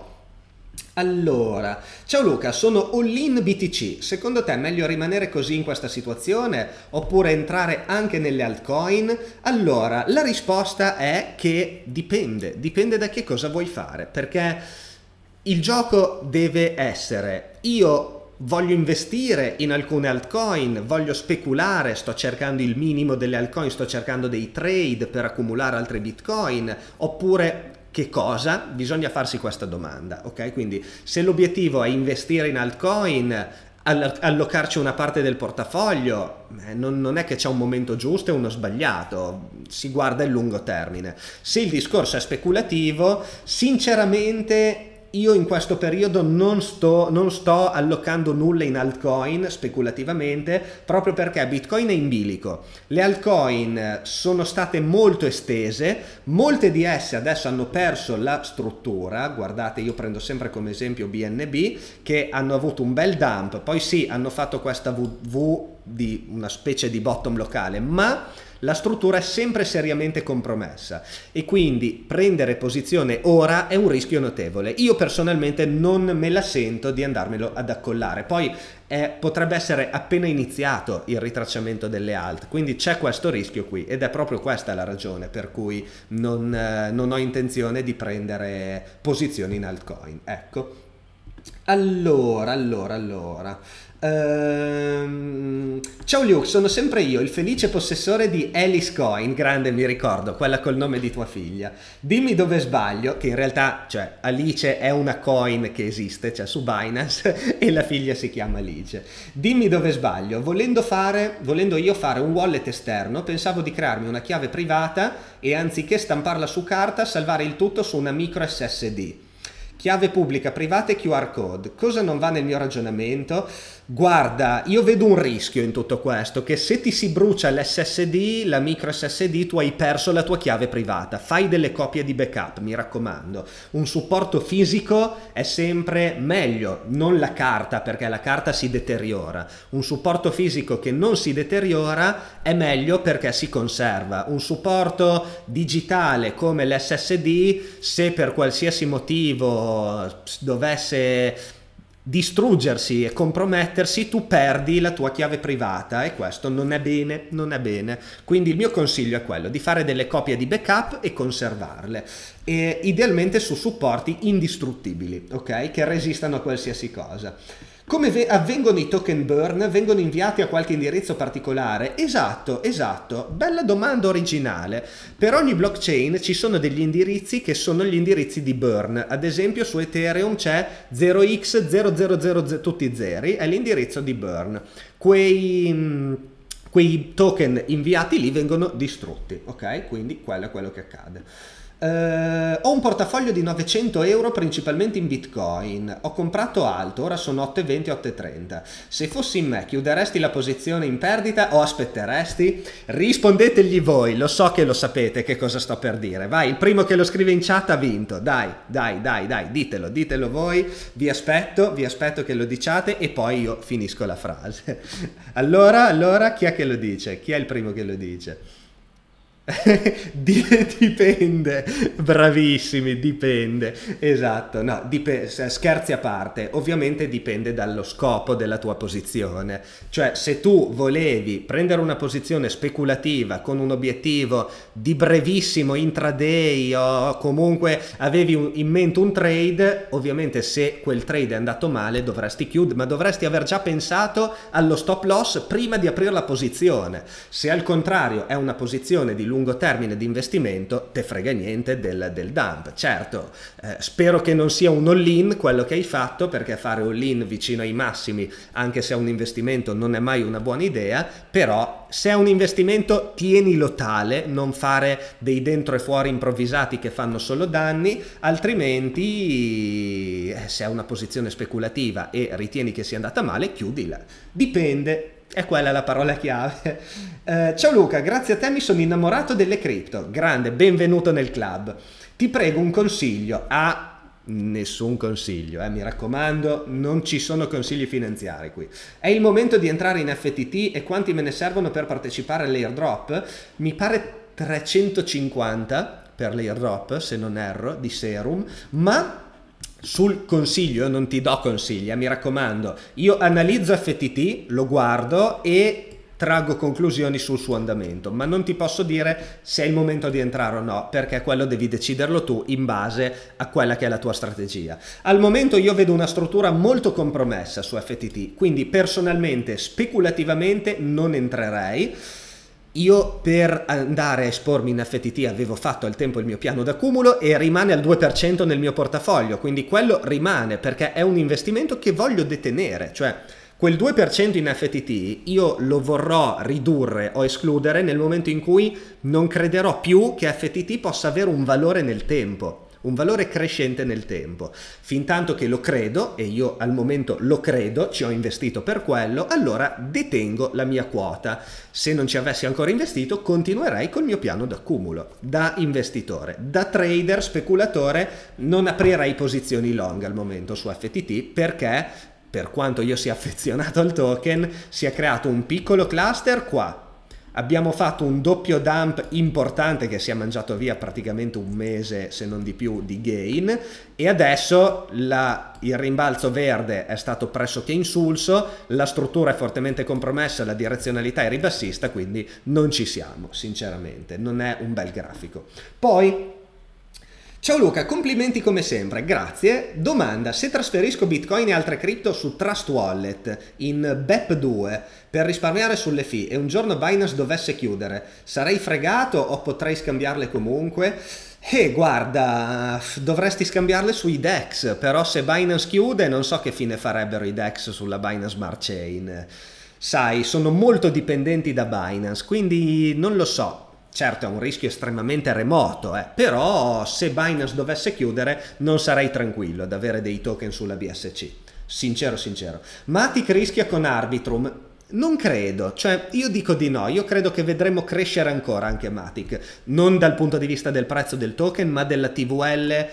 allora, ciao Luca, sono all-in B T C, secondo te è meglio rimanere così in questa situazione oppure entrare anche nelle altcoin? Allora, la risposta è che dipende, dipende da che cosa vuoi fare, perché il gioco deve essere: io voglio investire in alcune altcoin, voglio speculare, sto cercando il minimo delle altcoin, sto cercando dei trade per accumulare altre bitcoin, oppure che cosa? Bisogna farsi questa domanda, ok? Quindi se l'obiettivo è investire in altcoin, allocarci una parte del portafoglio, eh, non, non è che c'è un momento giusto e uno sbagliato, si guarda il lungo termine. Se il discorso è speculativo, sinceramente io in questo periodo non sto, non sto allocando nulla in altcoin speculativamente, proprio perché Bitcoin è in bilico. Le altcoin sono state molto estese, molte di esse adesso hanno perso la struttura. Guardate, io prendo sempre come esempio B N B, che hanno avuto un bel dump, poi sì, hanno fatto questa V V di una specie di bottom locale, ma la struttura è sempre seriamente compromessa e quindi prendere posizione ora è un rischio notevole. Io personalmente non me la sento di andarmelo ad accollare. Poi eh, potrebbe essere appena iniziato il ritracciamento delle alt, quindi c'è questo rischio qui ed è proprio questa la ragione per cui non, eh, non ho intenzione di prendere posizioni in altcoin. Ecco. Allora, allora, allora. Ehm, ciao Luke, sono sempre io, il felice possessore di Alice Coin, grande, mi ricordo, quella col nome di tua figlia. Dimmi dove sbaglio, che in realtà, cioè, Alice è una coin che esiste, cioè su Binance, e la figlia si chiama Alice. Dimmi dove sbaglio, volendo fare, volendo io fare un wallet esterno, pensavo di crearmi una chiave privata e anziché stamparla su carta, salvare il tutto su una micro S S D. Chiave pubblica, privata e Q R code. Cosa non va nel mio ragionamento? Guarda, io vedo un rischio in tutto questo, che se ti si brucia l'S S D, la micro S S D, tu hai perso la tua chiave privata. Fai delle copie di backup, mi raccomando. Un supporto fisico è sempre meglio, non la carta, perché la carta si deteriora. Un supporto fisico che non si deteriora è meglio perché si conserva. Un supporto digitale come l'S S D, se per qualsiasi motivo dovesse distruggersi e compromettersi, tu perdi la tua chiave privata e questo non è bene, non è bene. Quindi il mio consiglio è quello di fare delle copie di backup e conservarle, e idealmente su supporti indistruttibili, ok? Che resistano a qualsiasi cosa. Come avvengono i token burn? Vengono inviati a qualche indirizzo particolare? Esatto, esatto. Bella domanda originale. Per ogni blockchain ci sono degli indirizzi che sono gli indirizzi di burn. Ad esempio su Ethereum c'è zero x zero zero zero tutti zeri, è l'indirizzo di burn. Quei, quei token inviati lì vengono distrutti, ok? Quindi quello è quello che accade. Uh, ho un portafoglio di novecento euro principalmente in bitcoin, ho comprato alto, ora sono otto e venti, otto e trenta. Se fossi in me chiuderesti la posizione in perdita o aspetteresti? Rispondetegli voi, lo so che lo sapete che cosa sto per dire. Vai, il primo che lo scrive in chat ha vinto. Dai, dai, dai, dai, ditelo, ditelo voi, vi aspetto, vi aspetto che lo diciate e poi io finisco la frase. Allora, allora, chi è che lo dice? Chi è il primo che lo dice? Dipende, bravissimi, dipende, esatto, no, dip- scherzi a parte, ovviamente dipende dallo scopo della tua posizione, cioè se tu volevi prendere una posizione speculativa con un obiettivo di brevissimo intraday o comunque avevi un, in mente un trade, ovviamente se quel trade è andato male dovresti chiudere, ma dovresti aver già pensato allo stop loss prima di aprire la posizione. Se al contrario è una posizione di lungo termine di investimento, te frega niente del, del dump. Certo, eh, spero che non sia un all-in quello che hai fatto, perché fare all-in vicino ai massimi, anche se è un investimento, non è mai una buona idea, però se è un investimento tienilo tale, non fare dei dentro e fuori improvvisati che fanno solo danni, altrimenti eh, se è una posizione speculativa e ritieni che sia andata male, chiudila. Dipende. È quella la parola chiave. Eh, ciao Luca, grazie a te mi sono innamorato delle cripto. Grande, benvenuto nel club. Ti prego un consiglio. Ah, nessun consiglio, eh, mi raccomando, non ci sono consigli finanziari qui. È il momento di entrare in F T T e quanti me ne servono per partecipare all'airdrop? Mi pare trecentocinquanta per l'airdrop, se non erro, di Serum, ma... sul consiglio non ti do consigli, mi raccomando, io analizzo F T T, lo guardo e traggo conclusioni sul suo andamento, ma non ti posso dire se è il momento di entrare o no, perché quello devi deciderlo tu in base a quella che è la tua strategia. Al momento io vedo una struttura molto compromessa su F T T, quindi personalmente, speculativamente non entrerei. Io per andare a espormi in F T T avevo fatto al tempo il mio piano d'accumulo e rimane al due per cento nel mio portafoglio, quindi quello rimane perché è un investimento che voglio detenere, cioè quel due per cento in F T T io lo vorrò ridurre o escludere nel momento in cui non crederò più che F T T possa avere un valore nel tempo. Un valore crescente nel tempo. Fintanto che lo credo, e io al momento lo credo, ci ho investito per quello, allora detengo la mia quota. Se non ci avessi ancora investito, continuerei col mio piano d'accumulo. Da investitore, da trader, speculatore, non aprirei posizioni long al momento su F T T perché, per quanto io sia affezionato al token, si è creato un piccolo cluster qua. Abbiamo fatto un doppio dump importante che si è mangiato via praticamente un mese, se non di più, di gain, e adesso la, il rimbalzo verde è stato pressoché insulso, la struttura è fortemente compromessa, la direzionalità è ribassista, quindi non ci siamo, sinceramente, non è un bel grafico. Poi... ciao Luca, complimenti come sempre, grazie. Domanda, se trasferisco Bitcoin e altre cripto su Trust Wallet in B E P due per risparmiare sulle fee e un giorno Binance dovesse chiudere, sarei fregato o potrei scambiarle comunque? Eh, guarda, dovresti scambiarle sui D E X, però se Binance chiude non so che fine farebbero i D E X sulla Binance Smart Chain. Sai, sono molto dipendenti da Binance, quindi non lo so. Certo è un rischio estremamente remoto, eh, però se Binance dovesse chiudere non sarei tranquillo ad avere dei token sulla B S C, sincero sincero. Matic rischia con Arbitrum? Non credo, cioè io dico di no, io credo che vedremo crescere ancora anche Matic, non dal punto di vista del prezzo del token ma della T V L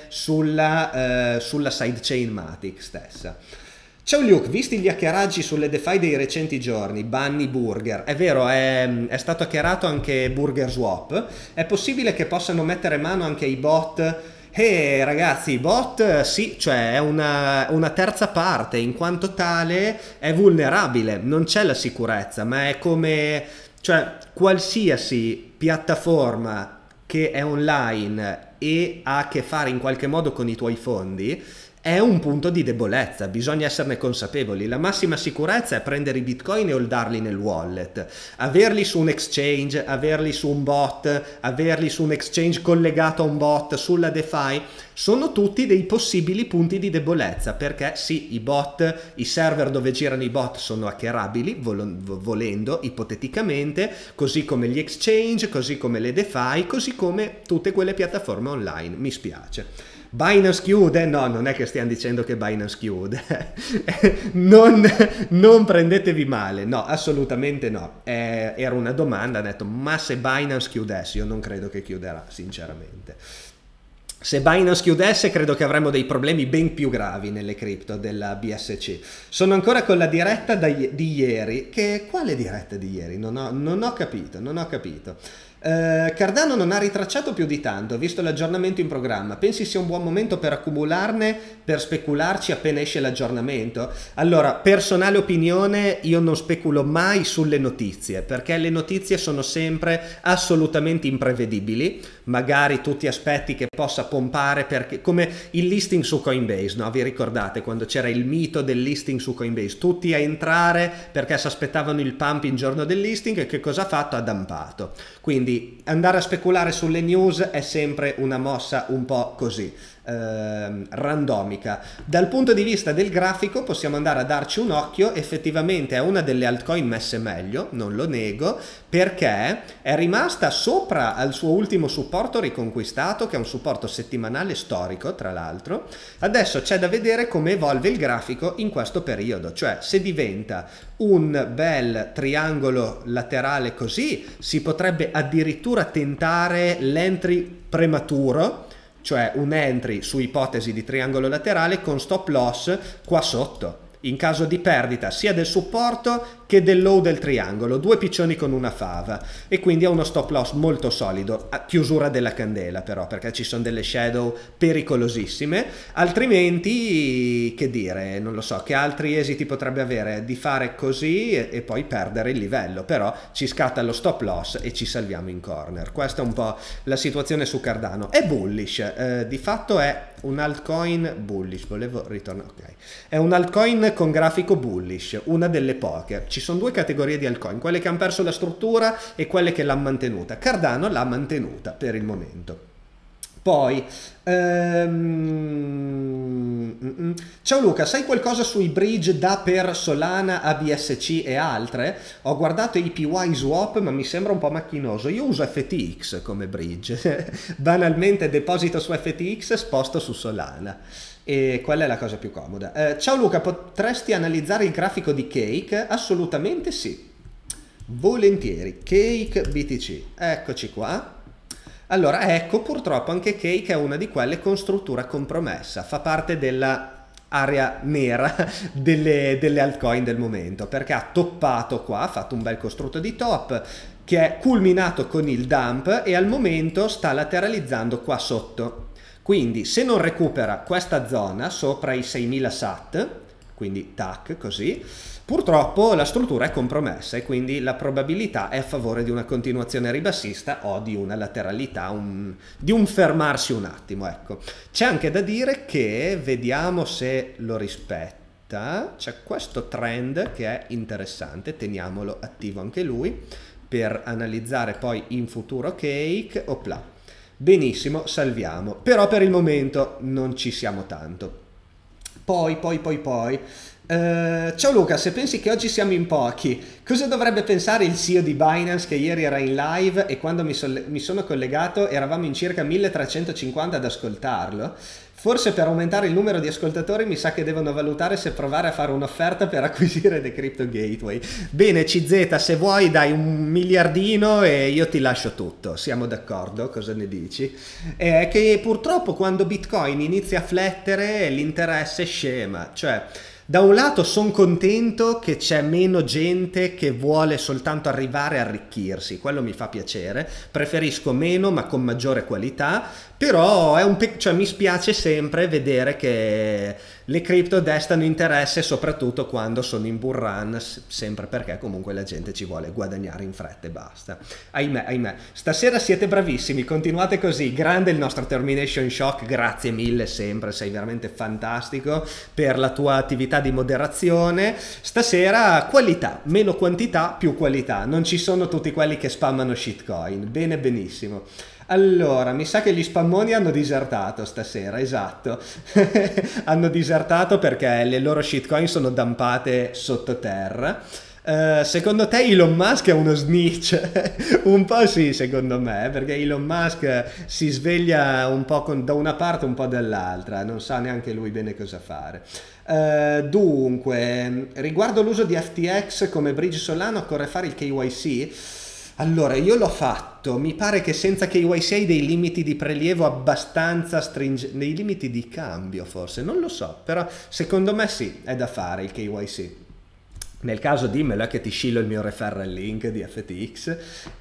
sulla, eh, sulla sidechain Matic stessa. Ciao Luke, visti gli hackeraggi sulle DeFi dei recenti giorni, Bunny Burger, è vero, è, è stato hackerato anche Burger Swap, è possibile che possano mettere mano anche ai bot? Eh ragazzi, i bot sì, cioè è una, una terza parte, in quanto tale è vulnerabile, non c'è la sicurezza, ma è come, cioè qualsiasi piattaforma che è online e ha a che fare in qualche modo con i tuoi fondi, è un punto di debolezza, bisogna esserne consapevoli. La massima sicurezza è prendere i bitcoin e holdarli nel wallet, averli su un exchange, averli su un bot, averli su un exchange collegato a un bot, sulla DeFi, sono tutti dei possibili punti di debolezza, perché sì, i bot, i server dove girano i bot sono hackerabili, vol- volendo, ipoteticamente, così come gli exchange, così come le DeFi, così come tutte quelle piattaforme online, mi spiace. Binance chiude? No, non è che stiamo dicendo che Binance chiude. non, non prendetevi male, no, assolutamente no. Eh, era una domanda, ha detto, ma se Binance chiudesse? Io non credo che chiuderà, sinceramente. Se Binance chiudesse, credo che avremmo dei problemi ben più gravi nelle cripto della B S C. Sono ancora con la diretta da, di ieri. Che, quale diretta di ieri? Non ho, non ho capito, non ho capito. Uh, Cardano non ha ritracciato più di tanto, visto l'aggiornamento in programma. Pensi sia un buon momento per accumularne, per specularci appena esce l'aggiornamento? Allora, personale opinione, io non speculo mai sulle notizie, perché le notizie sono sempre assolutamente imprevedibili. Magari tu ti aspetti che possa pompare, perché, come il listing su Coinbase, no? Vi ricordate quando c'era il mito del listing su Coinbase? Tutti a entrare perché si aspettavano il pump in giorno del listing, e che cosa ha fatto? Ha dampato. Quindi andare a speculare sulle news è sempre una mossa un po' così, ehm, randomica. Dal punto di vista del grafico possiamo andare a darci un occhio. Effettivamente è una delle altcoin messe meglio, non lo nego, perché è rimasta sopra al suo ultimo supporto riconquistato, che è un supporto settimanale storico tra l'altro. Adesso c'è da vedere come evolve il grafico in questo periodo, cioè se diventa un bel triangolo laterale così, si potrebbe addirittura tentare l'entry prematuro, cioè un entry su ipotesi di triangolo laterale con stop loss qua sotto, in caso di perdita sia del supporto che del low del triangolo, due piccioni con una fava, e quindi ha uno stop loss molto solido, a chiusura della candela però, perché ci sono delle shadow pericolosissime. Altrimenti, che dire, non lo so, che altri esiti potrebbe avere di fare così e, e poi perdere il livello, però ci scatta lo stop loss e ci salviamo in corner. Questa è un po' la situazione su Cardano. È bullish, eh, di fatto è un altcoin bullish, volevo ritornare, ok, è un altcoin con grafico bullish, una delle poche. Ci sono due categorie di altcoin, quelle che hanno perso la struttura e quelle che l'hanno mantenuta. Cardano l'ha mantenuta per il momento. Poi um, ciao Luca, sai qualcosa sui bridge da per Solana, A B S C e altre? Ho guardato A P Y Swap, ma mi sembra un po' macchinoso. Io uso F T X come bridge banalmente deposito su F T X, sposto su Solana, e quella è la cosa più comoda. Eh, ciao Luca, potresti analizzare il grafico di Cake? Assolutamente sì, volentieri. Cake B T C, eccoci qua. Allora, ecco, purtroppo anche Cake è una di quelle con struttura compromessa, fa parte della area nera delle, delle altcoin del momento, perché ha toppato qua, ha fatto un bel costrutto di top che è culminato con il dump e al momento sta lateralizzando qua sotto. Quindi se non recupera questa zona sopra i seimila sat, quindi tac così, purtroppo la struttura è compromessa e quindi la probabilità è a favore di una continuazione ribassista o di una lateralità, un, di un fermarsi un attimo, ecco. C'è anche da dire che, vediamo se lo rispetta, c'è questo trend che è interessante, teniamolo attivo anche lui, per analizzare poi in futuro Cake, opla. Benissimo, salviamo, però per il momento non ci siamo tanto. Poi, poi, poi, poi... Uh, ciao Luca, se pensi che oggi siamo in pochi, cosa dovrebbe pensare il C E O di Binance che ieri era in live e quando mi, so mi sono collegato eravamo in circa milletrecentocinquanta ad ascoltarlo? Forse per aumentare il numero di ascoltatori mi sa che devono valutare se provare a fare un'offerta per acquisire The Crypto Gateway. Bene C Z, se vuoi dai un miliardino e io ti lascio tutto, siamo d'accordo? Cosa ne dici? È che purtroppo quando Bitcoin inizia a flettere l'interesse scema, cioè... Da un lato sono contento che c'è meno gente che vuole soltanto arrivare a arricchirsi, quello mi fa piacere, preferisco meno ma con maggiore qualità, però è un cioè, mi spiace sempre vedere che le cripto destano interesse soprattutto quando sono in bull run, sempre perché comunque la gente ci vuole guadagnare in fretta e basta. Ahimè, ahimè. Stasera siete bravissimi, continuate così, grande il nostro Termination Shock, grazie mille sempre, sei veramente fantastico per la tua attività di moderazione. Stasera qualità, meno quantità, più qualità, non ci sono tutti quelli che spammano shitcoin, bene benissimo. Allora, mi sa che gli spammoni hanno disertato stasera, esatto, hanno disertato perché le loro shitcoin sono dumpate sottoterra. Uh, secondo te Elon Musk è uno snitch? Un po' sì, secondo me, perché Elon Musk si sveglia un po' con, da una parte un po' dall'altra, non sa neanche lui bene cosa fare. Uh, dunque, riguardo l'uso di F T X come bridge Solano, occorre fare il K Y C? Allora, io l'ho fatto, mi pare che senza K Y C hai dei limiti di prelievo abbastanza stringenti, dei limiti di cambio forse, non lo so, però secondo me sì, è da fare il K Y C. Nel caso dimmelo, è che ti scillo il mio referral link di F T X.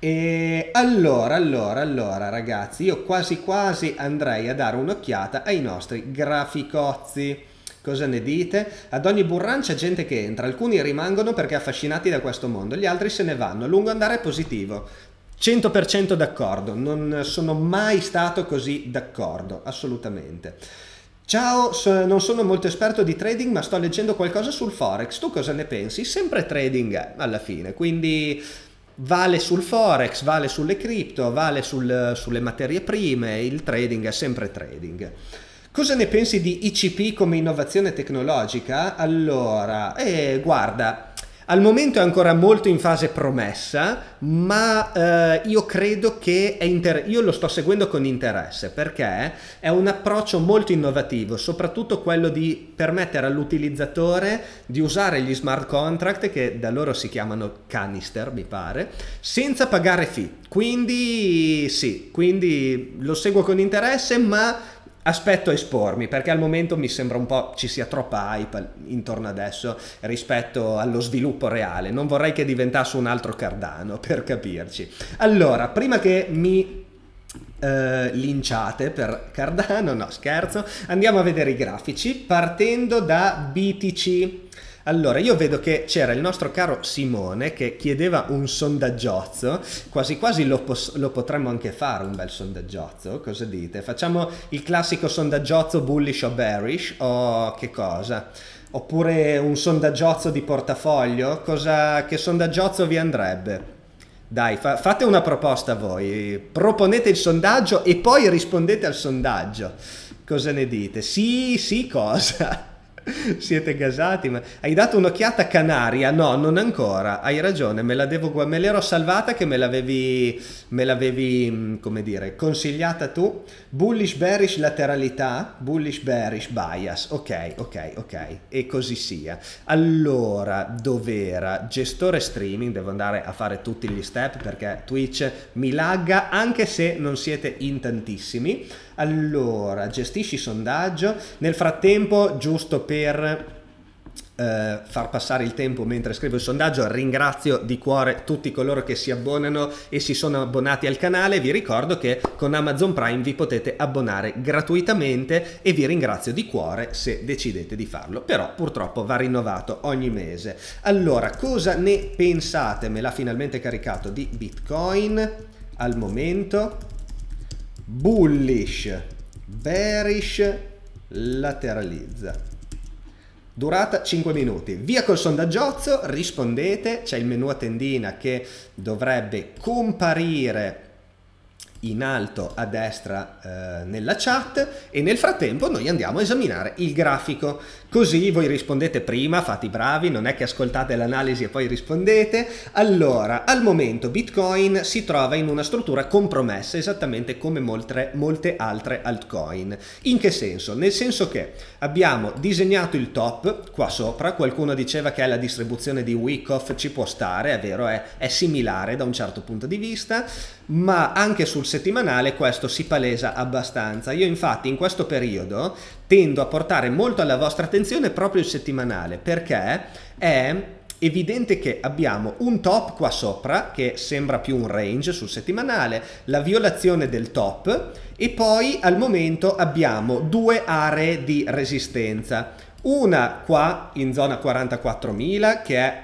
E allora, allora, allora ragazzi, io quasi quasi andrei a dare un'occhiata ai nostri graficozzi. Cosa ne dite? Ad ogni bull run c'è gente che entra, alcuni rimangono perché affascinati da questo mondo, gli altri se ne vanno. A lungo andare è positivo. cento per cento d'accordo, non sono mai stato così d'accordo, assolutamente. Ciao, so, non sono molto esperto di trading, ma sto leggendo qualcosa sul Forex. Tu cosa ne pensi? Sempre trading è, alla fine, quindi vale sul Forex, vale sulle cripto, vale sul, sulle materie prime, il trading è sempre trading. Cosa ne pensi di I C P come innovazione tecnologica? Allora, eh, guarda, al momento è ancora molto in fase promessa, ma eh, io credo che è inter- io lo sto seguendo con interesse perché è un approccio molto innovativo, soprattutto quello di permettere all'utilizzatore di usare gli smart contract, che da loro si chiamano canister, mi pare, senza pagare fee. Quindi sì, quindi lo seguo con interesse, ma aspetto a espormi perché al momento mi sembra un po' ci sia troppa hype intorno adesso rispetto allo sviluppo reale. Non vorrei che diventasse un altro Cardano, per capirci. Allora, prima che mi eh, linciate per Cardano, no scherzo, andiamo a vedere i grafici partendo da B T C. Allora, io vedo che c'era il nostro caro Simone che chiedeva un sondaggiozzo, quasi quasi lo, lo potremmo anche fare un bel sondaggiozzo, cosa dite? Facciamo il classico sondaggiozzo bullish o bearish o che cosa? Oppure un sondaggiozzo di portafoglio? Cosa, che sondaggiozzo vi andrebbe? Dai, fa, fate una proposta voi, proponete il sondaggio e poi rispondete al sondaggio. Cosa ne dite? Sì, sì, cosa? Siete gasati, ma hai dato un'occhiata a Canaria? No, non ancora, hai ragione, me la devo, me l'ero salvata che me l'avevi, me l'avevi, come dire, consigliata tu. Bullish bearish lateralità, bullish bearish bias, ok, ok, ok, e così sia. Allora, dov'era? Gestore streaming, devo andare a fare tutti gli step perché Twitch mi lagga anche se non siete in tantissimi. Allora, gestisci sondaggio. Nel frattempo, giusto per eh, far passare il tempo mentre scrivo il sondaggio, ringrazio di cuore tutti coloro che si abbonano e si sono abbonati al canale. Vi ricordo che con Amazon Prime vi potete abbonare gratuitamente e vi ringrazio di cuore se decidete di farlo. Però purtroppo va rinnovato ogni mese. Allora, cosa ne pensate? Me l'ha finalmente caricato di Bitcoin al momento. Bullish, bearish, lateralizza. Durata cinque minuti. Via col sondaggiozzo, rispondete, c'è il menu a tendina che dovrebbe comparire in alto a destra eh, nella chat e nel frattempo noi andiamo a esaminare il grafico, così voi rispondete prima, fate i bravi, non è che ascoltate l'analisi e poi rispondete. Allora, al momento Bitcoin si trova in una struttura compromessa esattamente come molte, molte altre altcoin. In che senso? Nel senso che abbiamo disegnato il top qua sopra, qualcuno diceva che è la distribuzione di Wyckoff, ci può stare, è vero, è, è similare da un certo punto di vista, ma anche sul settimanale questo si palesa abbastanza. Io infatti in questo periodo tendo a portare molto alla vostra attenzione proprio il settimanale, perché è evidente che abbiamo un top qua sopra che sembra più un range sul settimanale, la violazione del top, e poi al momento abbiamo due aree di resistenza, una qua in zona quarantaquattromila che è,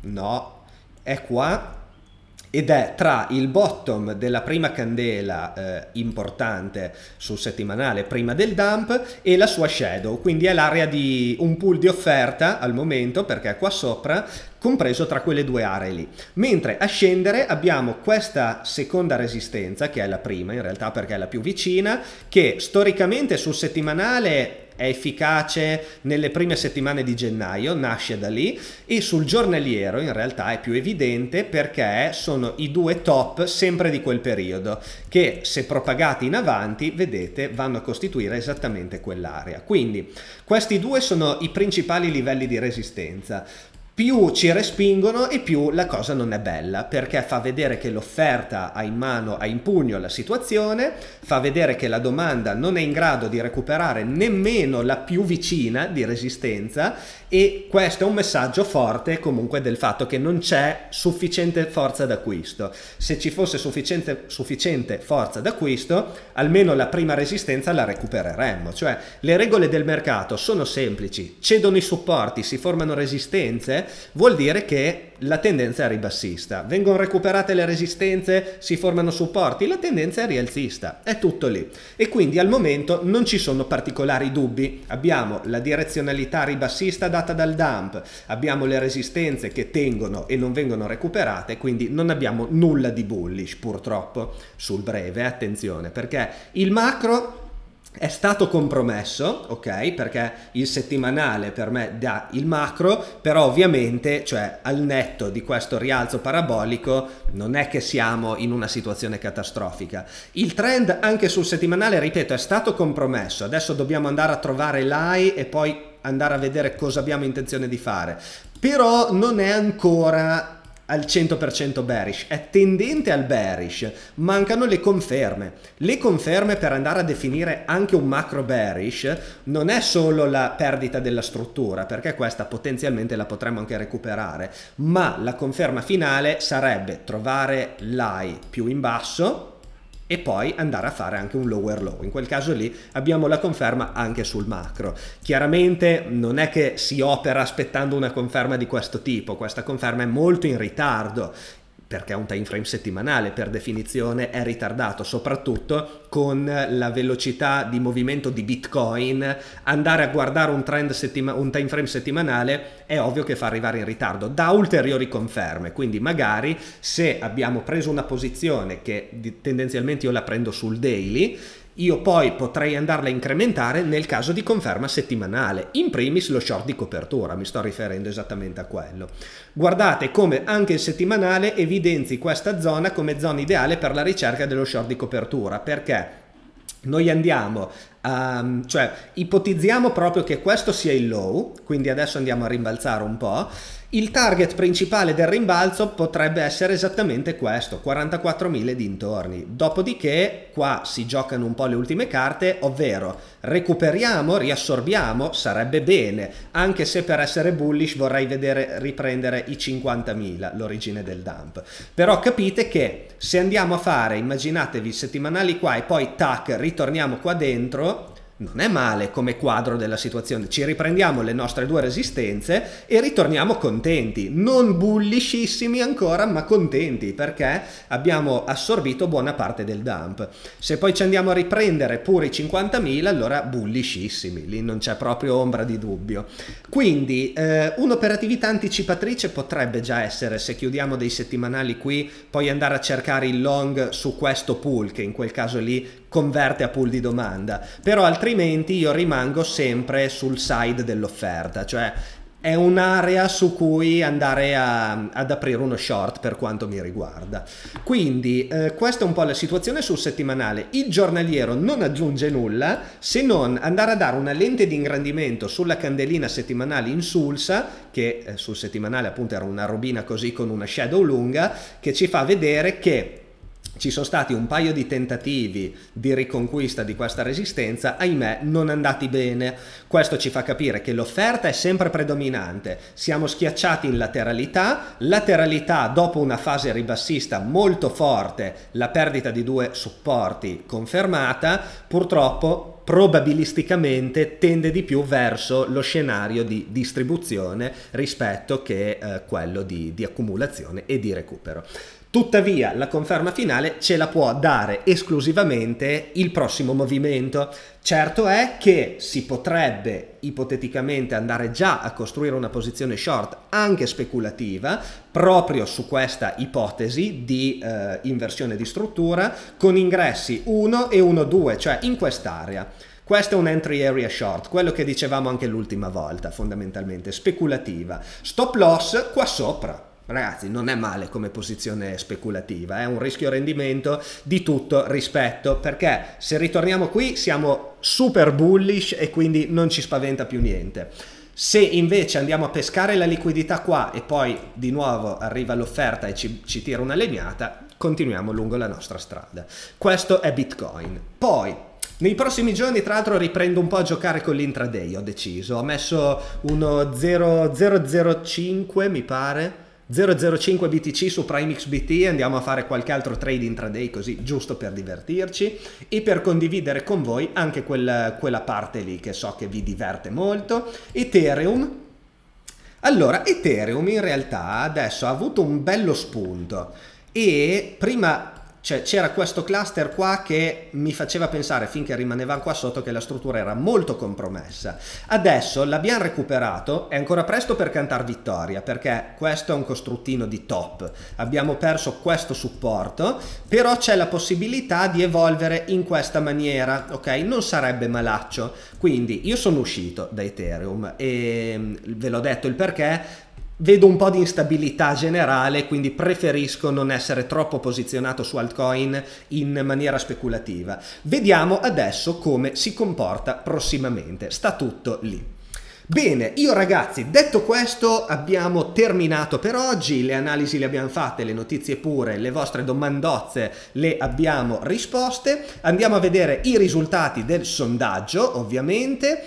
no, è qua, ed è tra il bottom della prima candela eh, importante sul settimanale prima del dump e la sua shadow, quindi è l'area di un pool di offerta al momento perché è qua sopra, compreso tra quelle due aree lì. Mentre a scendere abbiamo questa seconda resistenza, che è la prima in realtà perché è la più vicina, che storicamente sul settimanale è efficace nelle prime settimane di gennaio, nasce da lì, e sul giornaliero in realtà è più evidente perché sono i due top sempre di quel periodo che, se propagati in avanti, vedete, vanno a costituire esattamente quell'area. Quindi questi due sono i principali livelli di resistenza. Più ci respingono e più la cosa non è bella, perché fa vedere che l'offerta ha in mano, ha in pugno la situazione, fa vedere che la domanda non è in grado di recuperare nemmeno la più vicina di resistenza, e questo è un messaggio forte comunque del fatto che non c'è sufficiente forza d'acquisto. Se ci fosse sufficiente, sufficiente forza d'acquisto, almeno la prima resistenza la recupereremmo. Cioè, le regole del mercato sono semplici: cedono i supporti, si formano resistenze, vuol dire che la tendenza è ribassista. Vengono recuperate le resistenze, si formano supporti, la tendenza è rialzista. È tutto lì. E quindi al momento non ci sono particolari dubbi. Abbiamo la direzionalità ribassista data dal dump, abbiamo le resistenze che tengono e non vengono recuperate, quindi non abbiamo nulla di bullish purtroppo sul breve. Attenzione, perché il macro è stato compromesso, ok? Perché il settimanale per me dà il macro, però ovviamente, cioè al netto di questo rialzo parabolico, non è che siamo in una situazione catastrofica. Il trend anche sul settimanale, ripeto, è stato compromesso. Adesso dobbiamo andare a trovare l'high e poi andare a vedere cosa abbiamo intenzione di fare. Però non è ancora al cento per cento bearish, è tendente al bearish, mancano le conferme. Le conferme per andare a definire anche un macro bearish non è solo la perdita della struttura, perché questa potenzialmente la potremmo anche recuperare, ma la conferma finale sarebbe trovare l'high più in basso e poi andare a fare anche un lower low. In quel caso lì abbiamo la conferma anche sul macro. Chiaramente non è che si opera aspettando una conferma di questo tipo, questa conferma è molto in ritardo, perché un time frame settimanale per definizione è ritardato, soprattutto con la velocità di movimento di Bitcoin. Andare a guardare un trend settima- un time frame settimanale è ovvio che fa arrivare in ritardo, dà ulteriori conferme. Quindi magari se abbiamo preso una posizione che tendenzialmente io la prendo sul daily, io poi potrei andarla a incrementare nel caso di conferma settimanale, in primis lo short di copertura, mi sto riferendo esattamente a quello. Guardate come anche il settimanale evidenzi questa zona come zona ideale per la ricerca dello short di copertura, perché noi andiamo, um, cioè ipotizziamo proprio che questo sia il low, quindi adesso andiamo a rimbalzare un po'. Il target principale del rimbalzo potrebbe essere esattamente questo, quarantaquattromila dintorni. Dopodiché qua si giocano un po' le ultime carte, ovvero recuperiamo, riassorbiamo, sarebbe bene, anche se per essere bullish vorrei vedere riprendere i cinquantamila, l'origine del dump. Però capite che se andiamo a fare, immaginatevi, settimanali qua e poi tac, ritorniamo qua dentro, non è male come quadro della situazione. Ci riprendiamo le nostre due resistenze e ritorniamo contenti, non bullishissimi ancora, ma contenti perché abbiamo assorbito buona parte del dump. Se poi ci andiamo a riprendere pure i cinquantamila, allora bullishissimi, lì non c'è proprio ombra di dubbio. Quindi eh, un'operatività anticipatrice potrebbe già essere, se chiudiamo dei settimanali qui, poi andare a cercare il long su questo pool, che in quel caso lì converte a pool di domanda, però altrimenti io rimango sempre sul side dell'offerta, cioè è un'area su cui andare a, ad aprire uno short per quanto mi riguarda. Quindi eh, questa è un po' la situazione sul settimanale. Il giornaliero non aggiunge nulla se non andare a dare una lente di ingrandimento sulla candelina settimanale insulsa, che eh, sul settimanale appunto era una robina così con una shadow lunga, che ci fa vedere che ci sono stati un paio di tentativi di riconquista di questa resistenza, ahimè non andati bene. Questo ci fa capire che l'offerta è sempre predominante, siamo schiacciati in lateralità, lateralità dopo una fase ribassista molto forte, la perdita di due supporti confermata, purtroppo probabilisticamente tende di più verso lo scenario di distribuzione rispetto che eh, quello di, di accumulazione e di recupero. Tuttavia la conferma finale ce la può dare esclusivamente il prossimo movimento. Certo è che si potrebbe ipoteticamente andare già a costruire una posizione short anche speculativa proprio su questa ipotesi di eh, inversione di struttura con ingressi uno e uno due, cioè in quest'area. Questo è un entry area short, quello che dicevamo anche l'ultima volta, fondamentalmente speculativa. Stop loss qua sopra. Ragazzi, non è male come posizione speculativa, è un rischio rendimento di tutto rispetto, perché se ritorniamo qui siamo super bullish e quindi non ci spaventa più niente. Se invece andiamo a pescare la liquidità qua e poi di nuovo arriva l'offerta e ci, ci tira una legnata, continuiamo lungo la nostra strada. Questo è Bitcoin. Poi nei prossimi giorni tra l'altro riprendo un po' a giocare con l'intraday, ho deciso, ho messo uno zero zero zero cinque mi pare, zero zero cinque B T C su Prime X B T e andiamo a fare qualche altro trade intraday così giusto per divertirci e per condividere con voi anche quel, quella parte lì che so che vi diverte molto. Ethereum. Allora, Ethereum in realtà adesso ha avuto un bello spunto e prima cioè, c'era questo cluster qua che mi faceva pensare finché rimaneva qua sotto che la struttura era molto compromessa. Adesso l'abbiamo recuperato, è ancora presto per cantar vittoria perché questo è un costruttino di top, abbiamo perso questo supporto, però c'è la possibilità di evolvere in questa maniera, ok? Non sarebbe malaccio, quindi io sono uscito da Ethereum e ve l'ho detto il perché. Vedo un po' di instabilità generale, quindi preferisco non essere troppo posizionato su altcoin in maniera speculativa. Vediamo adesso come si comporta prossimamente, sta tutto lì. Bene, io ragazzi, detto questo abbiamo terminato per oggi, le analisi le abbiamo fatte, le notizie pure, le vostre domandozze le abbiamo risposte, andiamo a vedere i risultati del sondaggio ovviamente.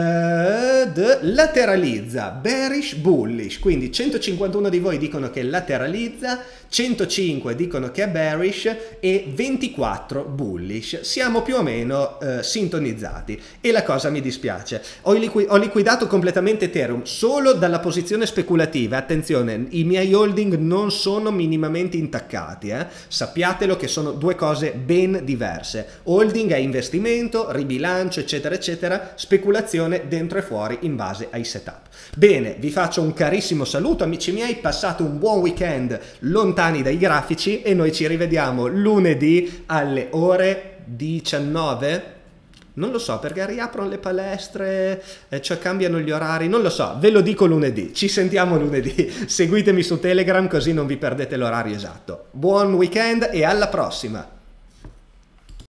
Uh, lateralizza, bearish, bullish, quindi centocinquantuno di voi dicono che lateralizza, centocinque dicono che è bearish e ventiquattro bullish. Siamo più o meno uh, sintonizzati e la cosa mi dispiace. Ho, liqui ho liquidato completamente Ethereum solo dalla posizione speculativa. Attenzione, i miei holding non sono minimamente intaccati, eh? Sappiatelo che sono due cose ben diverse. Holding è investimento, ribilancio eccetera eccetera, speculazione dentro e fuori in base ai setup. Bene, vi faccio un carissimo saluto amici miei, passate un buon weekend lontani dai grafici e noi ci rivediamo lunedì alle ore diciannove? Non lo so perché riaprono le palestre, eh, cioè cambiano gli orari, non lo so, ve lo dico lunedì, ci sentiamo lunedì, seguitemi su Telegram così non vi perdete l'orario esatto. Buon weekend e alla prossima!